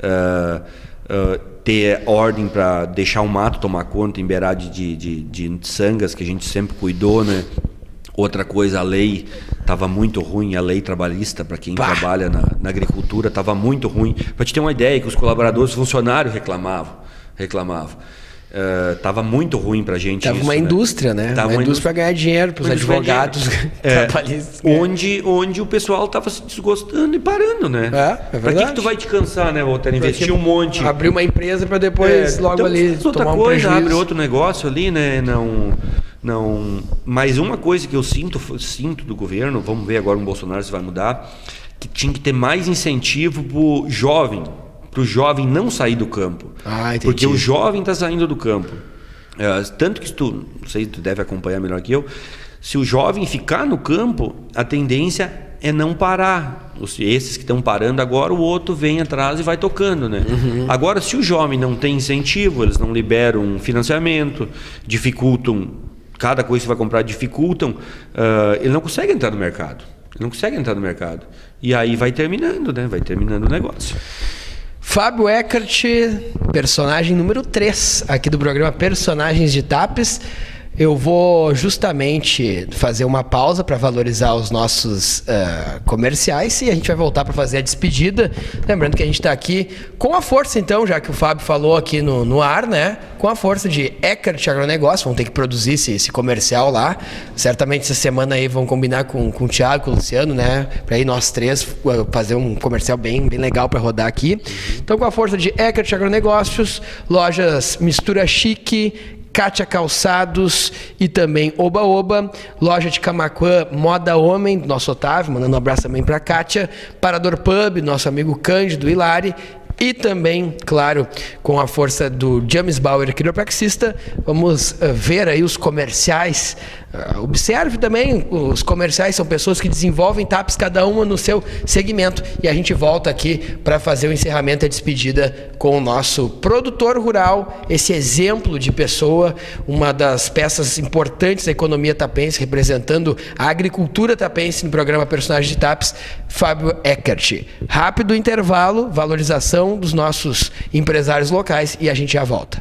S2: ah, ah, ter ordem para deixar o mato tomar conta, em beirada de, de, de, de sangas, que a gente sempre cuidou, né? Outra coisa, a lei estava muito ruim, a lei trabalhista para quem
S1: Pá.
S2: trabalha na, na agricultura estava muito ruim. Para te ter uma ideia, que os colaboradores, os funcionários reclamavam, reclamavam. Uh, tava muito ruim pra gente.
S1: Tava
S2: isso,
S1: uma
S2: né?
S1: indústria, né?
S2: Tava
S1: uma,
S2: uma
S1: indústria para ganhar dinheiro, para os advogados
S2: é,
S1: trabalhistas.
S2: Onde, onde o pessoal tava se desgostando e parando, né?
S1: É, é
S2: pra
S1: verdade.
S2: que, que tu vai te cansar, né, Walter? Investir um monte.
S1: Abrir uma empresa para depois
S2: É,
S1: logo
S2: então,
S1: ali
S2: faz outra
S1: tomar um
S2: coisa,
S1: prejuízo.
S2: abre outro negócio ali, né? Não, não. Mas uma coisa que eu sinto, sinto do governo, vamos ver agora o Bolsonaro se vai mudar, que tinha que ter mais incentivo pro jovem, pro jovem não sair do campo.
S1: Ah, entendi.
S2: Porque o jovem está saindo do campo. É, tanto que tu, não sei, tu deve acompanhar melhor que eu, se o jovem ficar no campo, a tendência é não parar. Os, esses que estão parando agora, o outro vem atrás e vai tocando, né? Uhum. Agora, se o jovem não tem incentivo, eles não liberam financiamento, dificultam, cada coisa que vai comprar dificultam, uh, ele não consegue entrar no mercado. Ele não consegue entrar no mercado. E aí vai terminando, né? Vai terminando o negócio.
S1: Fábio Eckert, personagem número três aqui do programa Personagens de Tapes. Eu vou justamente fazer uma pausa para valorizar os nossos uh, comerciais e a gente vai voltar para fazer a despedida. Lembrando que a gente está aqui com a força, então, já que o Fábio falou aqui no, no ar, né? Com a força de Eckert Agronegócio. Vão ter que produzir esse, esse comercial lá. Certamente essa semana aí vão combinar com, com o Thiago, com o Luciano, né? Para aí nós três uh, fazer um comercial bem, bem legal para rodar aqui. Então, com a força de Eckert Agronegócios, lojas Mistura Chique, Kátia Calçados e também Oba Oba, loja de Camaquã Moda Homem, nosso Otávio, mandando um abraço também para Kátia, Parador Pub, nosso amigo Cândido Hilari, e também, claro, com a força do James Bauer, quiropraxista, vamos uh, ver aí os comerciais. Uh, observe também, os comerciais são pessoas que desenvolvem tapes, cada uma no seu segmento. E a gente volta aqui para fazer o encerramento e a despedida com o nosso produtor rural, esse exemplo de pessoa, uma das peças importantes da economia tapense, representando a agricultura tapense no programa Personagens de Tapes, Fábio Eckert. Rápido intervalo, valorização dos nossos empresários locais e a gente já volta.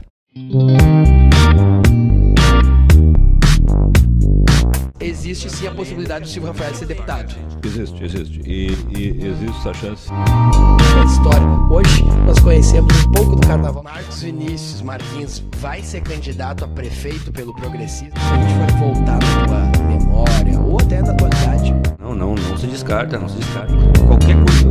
S1: Existe sim a possibilidade do Silvio Rafael ser deputado.
S4: Existe, existe. E, e existe essa chance.
S1: História. Hoje nós conhecemos um pouco do carnaval. Marcos Vinícius Martins vai ser candidato a prefeito pelo Progressismo. Se a gente for voltar na tua memória ou até na atualidade.
S2: Não, não, não se descarta, não se descarta. Qualquer coisa.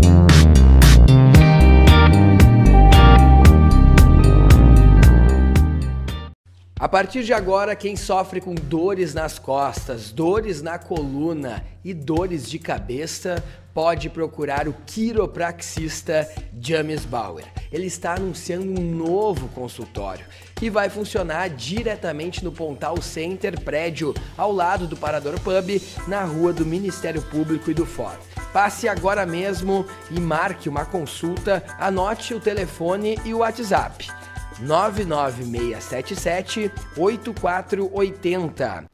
S1: A partir de agora, quem sofre com dores nas costas, dores na coluna e dores de cabeça, pode procurar o quiropraxista James Bauer. Ele está anunciando um novo consultório que vai funcionar diretamente no Pontal Center, prédio ao lado do Parador Pub, na rua do Ministério Público e do Fórum. Passe agora mesmo e marque uma consulta, anote o telefone e o WhatsApp. nove nove seis sete sete oito quatro oito zero.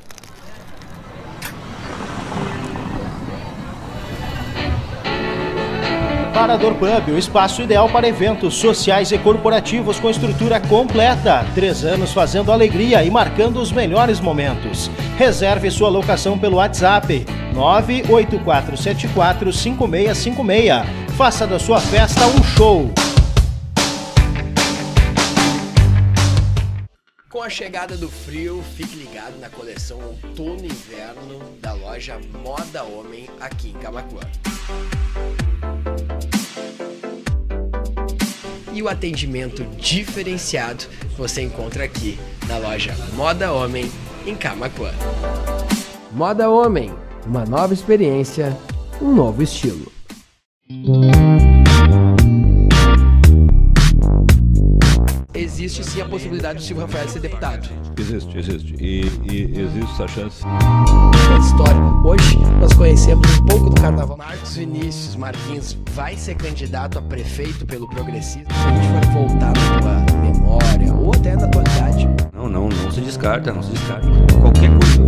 S5: Parador Pub, o espaço ideal para eventos sociais e corporativos com estrutura completa. Três anos fazendo alegria e marcando os melhores momentos. Reserve sua locação pelo WhatsApp nove oito quatro sete quatro cinco seis cinco seis. Faça da sua festa um show.
S1: Com a chegada do frio, fique ligado na coleção Outono e Inverno da loja Moda Homem aqui em Camaquã. E o atendimento diferenciado você encontra aqui na loja Moda Homem em Camaquã. Moda Homem, uma nova experiência, um novo estilo. Existe sim a possibilidade do Silvio Rafael ser deputado.
S4: Existe, existe. E, e existe essa chance.
S1: História. Hoje nós conhecemos um pouco do carnaval. Marcos Vinícius Martins vai ser candidato a prefeito pelo Progressismo. Se a gente for voltar na tua memória ou até na atualidade.
S2: Não, não, não se descarta, não se descarta. Qualquer coisa.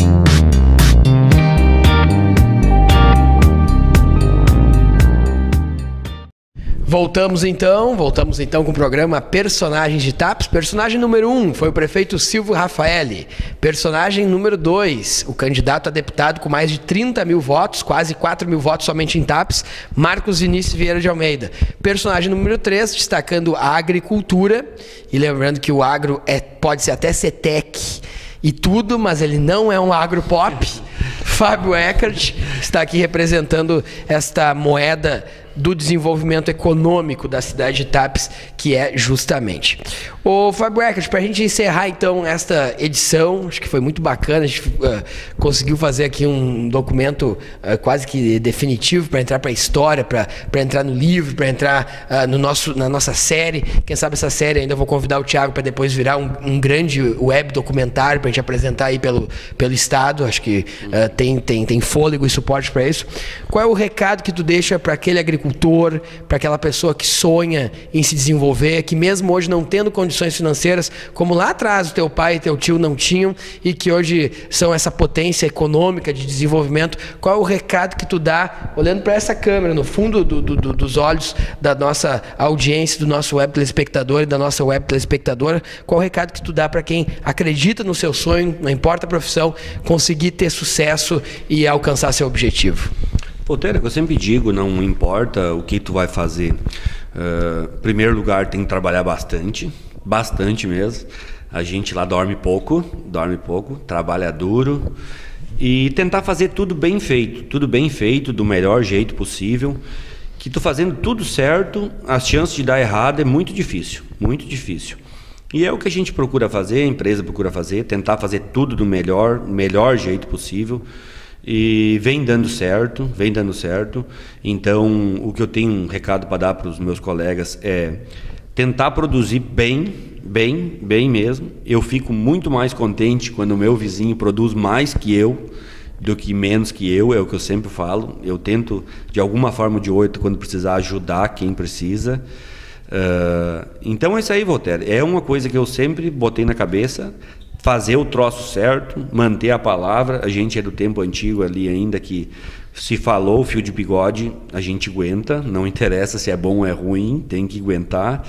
S1: Voltamos então, voltamos então com o programa Personagens de TAPS. Personagem número um foi o prefeito Silvio Raffaelli. Personagem número dois, o candidato a deputado com mais de trinta mil votos, quase quatro mil votos somente em TAPS, Marcos Vinícius Vieira de Almeida. Personagem número três, destacando a agricultura, e lembrando que o agro é, pode ser até CETEC e tudo, mas ele não é um agropop. Fábio Eckert está aqui representando esta moeda do desenvolvimento econômico da cidade de TAPS, que é justamente. Ô Fábio Eckert, para a gente encerrar então esta edição, acho que foi muito bacana, a gente uh, conseguiu fazer aqui um documento uh, quase que definitivo para entrar para a história, para entrar no livro, para entrar uh, no nosso, na nossa série. Quem sabe essa série ainda vou convidar o Thiago para depois virar um, um grande web documentário para a gente apresentar aí pelo, pelo Estado. Acho que uh, tem, tem, tem fôlego e suporte para isso. Qual é o recado que tu deixa para aquele agricultor, para aquela pessoa que sonha em se desenvolver, que mesmo hoje não tendo condições financeiras, como lá atrás o teu pai e teu tio não tinham, e que hoje são essa potência econômica de desenvolvimento, qual é o recado que tu dá, olhando para essa câmera, no fundo do, do, do, dos olhos da nossa audiência, do nosso web telespectador e da nossa web telespectadora, qual é o recado que tu dá para quem acredita no seu sonho, não importa a profissão, conseguir ter sucesso e alcançar seu objetivo?
S2: Voltaire, eu sempre digo, não importa o que tu vai fazer. Uh, em primeiro lugar, tem que trabalhar bastante, bastante mesmo. A gente lá dorme pouco, dorme pouco, trabalha duro e tentar fazer tudo bem feito, tudo bem feito, do melhor jeito possível. Que tu fazendo tudo certo, as chances de dar errado é muito difícil, muito difícil. E é o que a gente procura fazer, a empresa procura fazer, tentar fazer tudo do melhor, melhor jeito possível. E vem dando certo, vem dando certo. Então, o que eu tenho um recado para dar para os meus colegas é tentar produzir bem, bem, bem mesmo. Eu fico muito mais contente quando o meu vizinho produz mais que eu do que menos que eu, é o que eu sempre falo. Eu tento, de alguma forma ou de outra, quando precisar, ajudar quem precisa. Uh, então é isso aí, Voltaire. É uma coisa que eu sempre botei na cabeça, fazer o troço certo, manter a palavra. A gente é do tempo antigo ali ainda, que se falou o fio de bigode, a gente aguenta, não interessa se é bom ou é ruim, tem que aguentar.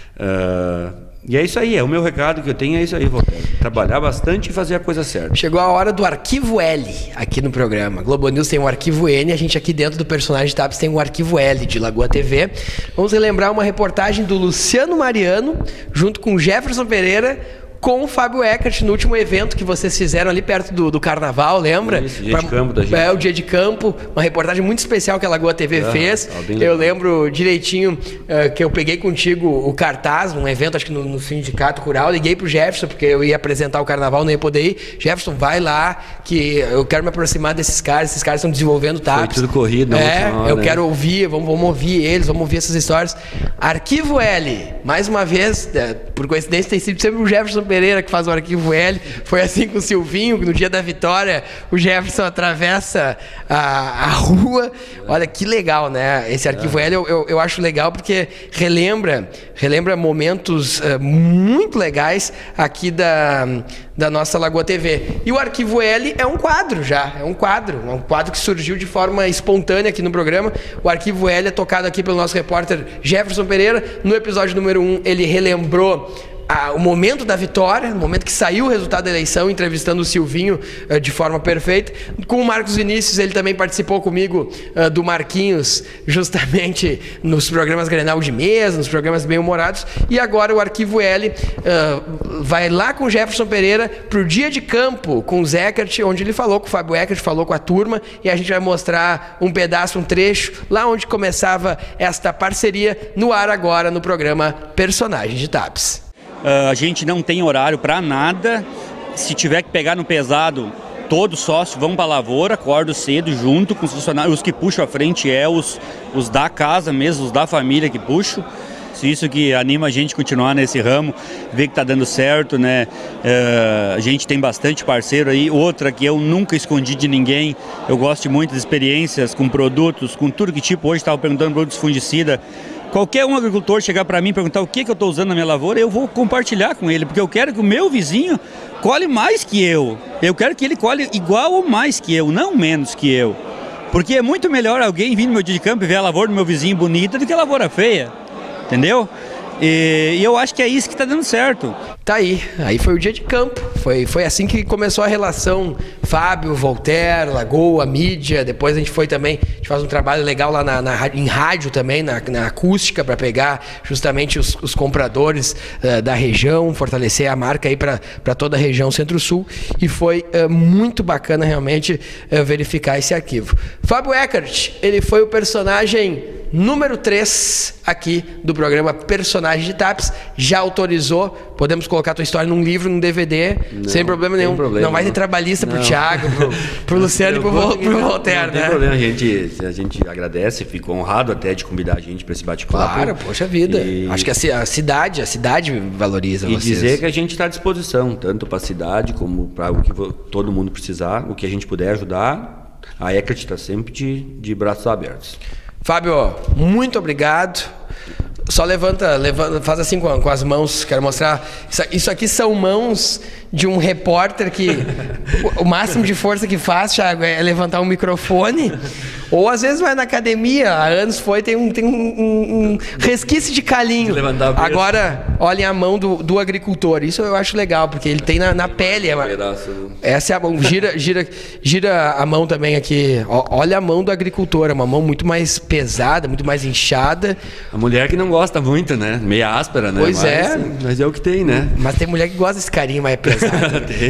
S2: Uh, e é isso aí, é o meu recado que eu tenho, é isso aí, Voltaire. Trabalhar bastante e fazer a coisa certa.
S1: Chegou a hora do Arquivo L aqui no programa. Globo News tem o Arquivo N, a gente aqui dentro do Personagem TAPS tem o Arquivo L de Lagoa T V. Vamos relembrar uma reportagem do Luciano Mariano, junto com Jefferson Pereira, com o Fábio Eckert no último evento que vocês fizeram ali perto do, do Carnaval, lembra?
S2: Isso, dia pra, de campo da gente.
S1: É, o dia de campo, uma reportagem muito especial que a Lagoa T V ah, fez. Eu lembro direitinho uh, que eu peguei contigo o cartaz, um evento, acho que no, no Sindicato Rural, liguei pro Jefferson, porque eu ia apresentar o Carnaval, não ia poder ir. Jefferson, vai lá, que eu quero me aproximar desses caras, esses caras estão desenvolvendo TAPS.
S2: Foi tudo corrido.
S1: É,
S2: hora,
S1: eu
S2: né?
S1: quero ouvir, vamos, vamos ouvir eles, vamos ouvir essas histórias. Arquivo L, mais uma vez, por coincidência tem sido sempre o Jefferson Pereira que faz o Arquivo L, foi assim com o Silvinho, no dia da vitória, o Jefferson atravessa a, a rua. Olha que legal, né? Esse Arquivo é. L eu, eu, eu acho legal porque relembra, relembra momentos uh, muito legais aqui da, da nossa Lagoa T V. E o Arquivo L é um quadro já, é um quadro, é um quadro que surgiu de forma espontânea aqui no programa. O Arquivo L é tocado aqui pelo nosso repórter Jefferson Pereira. No episódio número um, ele relembrou Ah, o momento da vitória, o momento que saiu o resultado da eleição, entrevistando o Silvinho uh, de forma perfeita. Com o Marcos Vinícius, ele também participou comigo uh, do Marquinhos, justamente nos programas Grenal de mesa, nos programas bem-humorados. E agora o Arquivo L uh, vai lá com o Jefferson Pereira pro dia de campo com o Eckert, onde ele falou com o Fábio Eckert, falou com a turma, e a gente vai mostrar um pedaço, um trecho, lá onde começava esta parceria, no ar agora no programa Personagem de TAPS.
S6: Uh, a gente não tem horário para nada. Se tiver que pegar no pesado, todos sócios vão para a lavoura, acordam cedo junto com os funcionários. Os que puxam a frente é os, os da casa mesmo, os da família que puxam. Isso que anima a gente a continuar nesse ramo, ver que está dando certo, né? Uh, a gente tem bastante parceiro aí. Outra que eu nunca escondi de ninguém, eu gosto muito de experiências com produtos, com tudo que tipo. Hoje estava perguntando produtos fungicida. Qualquer um agricultor chegar para mim e perguntar o que, que eu estou usando na minha lavoura, eu vou compartilhar com ele, porque eu quero que o meu vizinho colhe mais que eu. Eu quero que ele colhe igual ou mais que eu, não menos que eu. Porque é muito melhor alguém vir no meu dia de campo e ver a lavoura do meu vizinho bonita do que a lavoura feia, entendeu? E, e eu acho que é isso que está dando certo.
S1: Tá aí, aí foi o dia de campo, foi, foi assim que começou a relação Fábio, Voltaire, Lagoa, mídia, depois a gente foi também, a gente faz um trabalho legal lá na, na, em rádio também, na, na acústica, para pegar justamente os, os compradores uh, da região, fortalecer a marca aí para toda a região Centro-Sul, e foi uh, muito bacana realmente uh, verificar esse arquivo. Fábio Eckert, ele foi o personagem número três aqui do programa Personagem de TAPS, já autorizou, podemos colocar a tua história num livro, num D V D, não, sem problema nenhum.
S2: Problema,
S1: não vai ter trabalhista não. pro Thiago, pro, pro Luciano e pro, pro, pro Voltaire,
S2: não
S1: né?
S2: Não tem problema, a gente, a gente agradece, fico honrado até de convidar a gente para esse bate-papo.
S1: Claro, poxa vida. E... Acho que a, a cidade, a cidade valoriza
S2: e
S1: vocês.
S2: E dizer que a gente está à disposição, tanto para a cidade como para o que todo mundo precisar, o que a gente puder ajudar, a Eckert está sempre de, de braços abertos.
S1: Fábio, muito obrigado. Só levanta, levanta faz assim com, com as mãos, quero mostrar. Isso, isso aqui são mãos de um repórter que o, o máximo de força que faz, Thiago, é levantar um microfone. Ou às vezes vai na academia, há anos foi, tem um, tem um, um, um resquício de calinho. Agora, olhem a mão do, do agricultor. Isso eu acho legal, porque ele tem na, na pele. É uma, essa é a mão. Gira, gira, gira a mão também aqui. Olha a mão do agricultor, é uma mão muito mais pesada, muito mais inchada.
S2: A mulher que não gosta muito, né? Meia áspera, né?
S1: Pois
S2: mas,
S1: é.
S2: Mas é o que tem, né?
S1: Mas tem mulher que gosta desse carinho mais pesado.
S2: tem.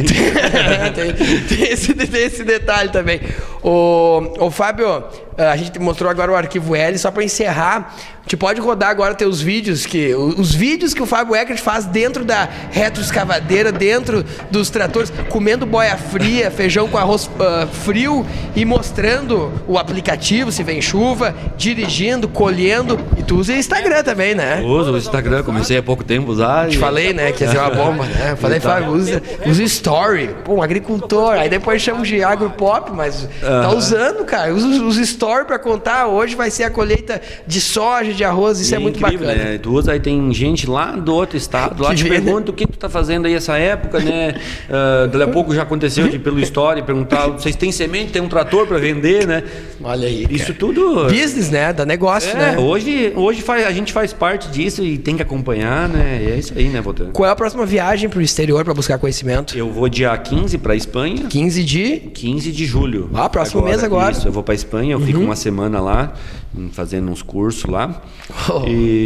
S1: tem, tem, esse, tem esse detalhe também. O, o Fábio, a gente mostrou agora o arquivo L, só para encerrar. A gente pode rodar agora teus vídeos, que, os vídeos que o Fábio Eckert faz dentro da retroescavadeira, dentro dos tratores, comendo boia fria, feijão com arroz uh, frio e mostrando o aplicativo, se vem chuva, dirigindo, colhendo. E tu usa o Instagram também, né?
S2: Eu uso o Instagram, comecei há pouco tempo a usar.
S1: Te
S2: e...
S1: falei, né, que ia ser uma bomba, né? Eu falei, Fábio, usa, usa story. Pô, um agricultor. Aí depois chamamos de agropop, mas tá usando, cara. Usa os story pra contar. Hoje vai ser a colheita de soja, de arroz, isso e é muito incrível, bacana.
S2: Né? Tu usa, aí tem gente lá do outro estado, lá que te pergunta o que tu tá fazendo aí essa época, né? Uh, daqui a pouco já aconteceu de pelo story perguntar, vocês têm semente, tem um trator para vender, né?
S1: Olha aí,
S2: isso
S1: cara.
S2: Tudo...
S1: Business, né? Da negócio,
S2: é,
S1: né?
S2: Hoje, hoje faz, a gente faz parte disso e tem que acompanhar, né? E é isso aí, né, Voltaire?
S1: Qual é a próxima viagem pro exterior para buscar conhecimento?
S2: Eu vou dia quinze para Espanha.
S1: quinze de?
S2: quinze de julho.
S1: Ah, próximo
S2: agora,
S1: mês agora.
S2: Isso, eu vou para Espanha, eu uhum. fico uma semana lá, fazendo uns cursos lá. Oh,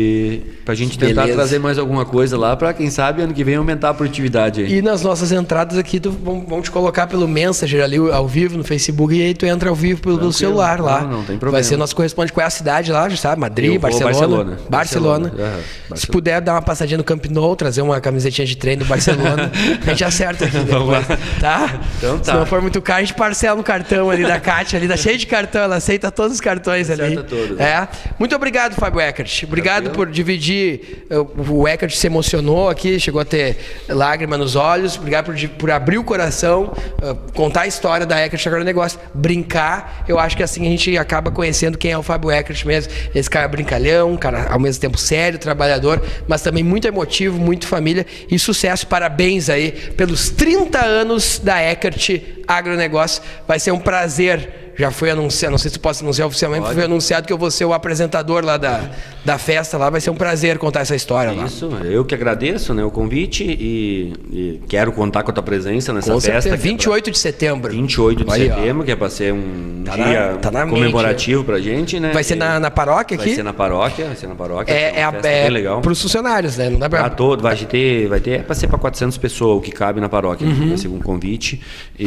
S2: e pra gente tentar beleza. trazer mais alguma coisa lá para quem sabe ano que vem aumentar a produtividade aí.
S1: E nas nossas entradas aqui tu, vão, vão te colocar pelo Messenger ali ao vivo no Facebook e aí tu entra ao vivo pelo, pelo celular lá.
S2: Não, não tem problema.
S1: Vai ser nosso correspondente. Qual é a cidade lá, já sabe? Madrid, Barcelona. Barcelona. Barcelona. Barcelona. Uhum. Se puder dar uma passadinha no Camp Nou, trazer uma camisetinha de treino do Barcelona, a gente acerta aqui depois, tá?
S2: Então tá.
S1: Se não for muito caro, a gente parcela no cartão ali da Kátia, ali tá cheio de cartão, ela aceita todos os cartões ali.
S2: Acerta todos.
S1: É. Muito obrigado, Fábio Eckert. Obrigado Tranquilo. por dividir. O Eckert se emocionou aqui, chegou a ter lágrima nos olhos. Obrigado por, por abrir o coração, contar a história da Eckert Agronegócio, brincar. Eu acho que assim a gente acaba conhecendo quem é o Fábio Eckert mesmo. Esse cara brincalhão, um cara ao mesmo tempo sério, trabalhador, mas também muito emotivo, muito família e sucesso. Parabéns aí pelos trinta anos da Eckert Agronegócio. Vai ser um prazer. Já foi anunciado, não sei se posso anunciar oficialmente, Pode. foi anunciado que eu vou ser o apresentador lá da, da festa lá. Vai ser um prazer contar essa história lá.
S2: Isso, eu que agradeço, né, o convite e, e quero contar com a tua presença nessa
S1: com
S2: festa.
S1: vinte e oito de setembro.
S2: vinte e oito de Vai, setembro, ó. que é para ser um tá dia na, tá comemorativo mente, pra gente, né?
S1: Vai ser na, na paróquia aqui?
S2: Vai ser na paróquia, vai ser na paróquia.
S1: É, é, é, é legal. Pros funcionários, né? Não dá pra...
S2: Pra todo, vai ter, vai ter, é pra ser para quatrocentas pessoas, o que cabe na paróquia, uhum. vai ser um convite.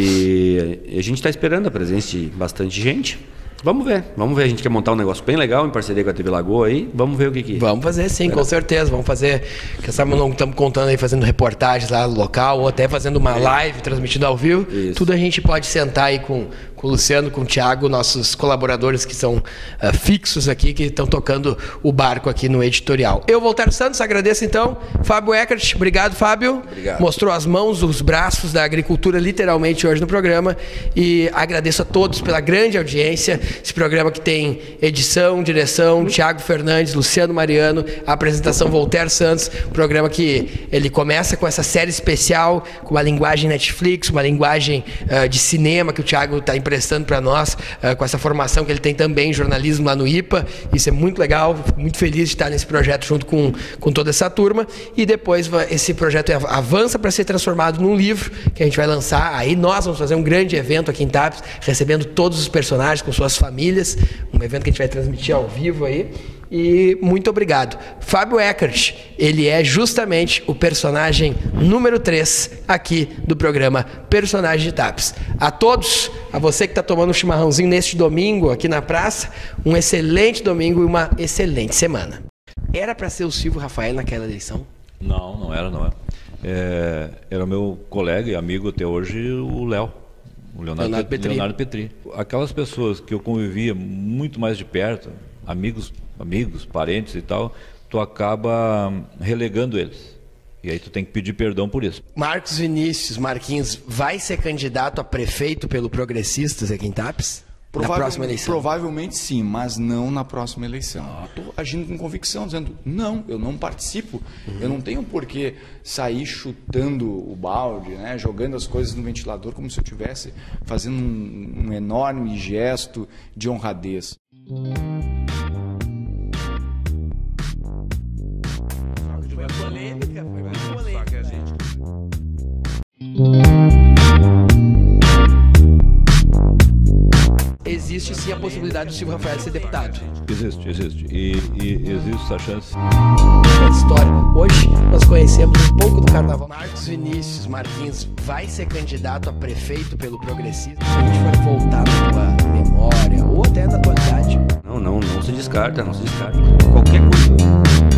S2: E a gente tá esperando a presença de bastante gente. Vamos ver, vamos ver, a gente quer montar um negócio bem legal em parceria com a T V Lagoa aí, vamos ver o que que...
S1: Vamos fazer sim, é. com certeza, vamos fazer, quem sabe não estamos contando aí, fazendo reportagens lá no local, ou até fazendo uma é. live, transmitindo ao vivo, Isso. tudo a gente pode sentar aí com, com o Luciano, com o Thiago, nossos colaboradores que são uh, fixos aqui, que estão tocando o barco aqui no editorial. Eu, Voltaire Santos, agradeço então, Fábio Eckert, obrigado Fábio,
S2: obrigado.
S1: Mostrou as mãos, os braços da agricultura literalmente hoje no programa, e agradeço a todos pela grande audiência. Esse programa que tem edição, direção, Thiago Fernandes, Luciano Mariano, a apresentação Voltaire Santos, um programa que ele começa com essa série especial, com uma linguagem Netflix, uma linguagem uh, de cinema que o Thiago está emprestando para nós, uh, com essa formação que ele tem também em jornalismo lá no I P A. Isso é muito legal, fico muito feliz de estar nesse projeto junto com, com toda essa turma. E depois esse projeto avança para ser transformado num livro que a gente vai lançar. Aí nós vamos fazer um grande evento aqui em Tapes, recebendo todos os personagens com suas famílias. Um evento que a gente vai transmitir ao vivo aí. E muito obrigado. Fábio Eckert, ele é justamente o personagem número três aqui do programa Personagem de Tapes. A todos, a você que está tomando um chimarrãozinho neste domingo aqui na praça, um excelente domingo e uma excelente semana. Era para ser o Silvio Rafael naquela eleição?
S4: Não, não era, não é. é era meu colega e amigo até hoje, o Léo. O Leonardo,
S1: Leonardo Petri.
S4: Leonardo Petri. Aquelas pessoas que eu convivia muito mais de perto, amigos, amigos, parentes e tal, tu acaba relegando eles. E aí tu tem que pedir perdão por isso.
S1: Marcos Vinícius Marquinhos vai ser candidato a prefeito pelo Progressistas aqui em Tapes? Na próxima eleição?
S7: Provavelmente sim, mas não na próxima eleição. Estou agindo com convicção, dizendo, não, eu não participo. Uhum. Eu não tenho por que sair chutando o balde, né, jogando as coisas no ventilador como se eu estivesse fazendo um, um enorme gesto de honradez.
S1: Foi polêmica, foi mais polêmica. Existe sim a possibilidade do Silvio Rafael ser deputado.
S4: Existe, existe. E, e existe essa chance.
S1: História. Hoje nós conhecemos um pouco do carnaval. Marcos Vinícius Marquinhos vai ser candidato a prefeito pelo Progressista. Se a gente for voltar na tua memória ou até na atualidade.
S2: Não, não, não se descarta, não se descarta. Qualquer coisa.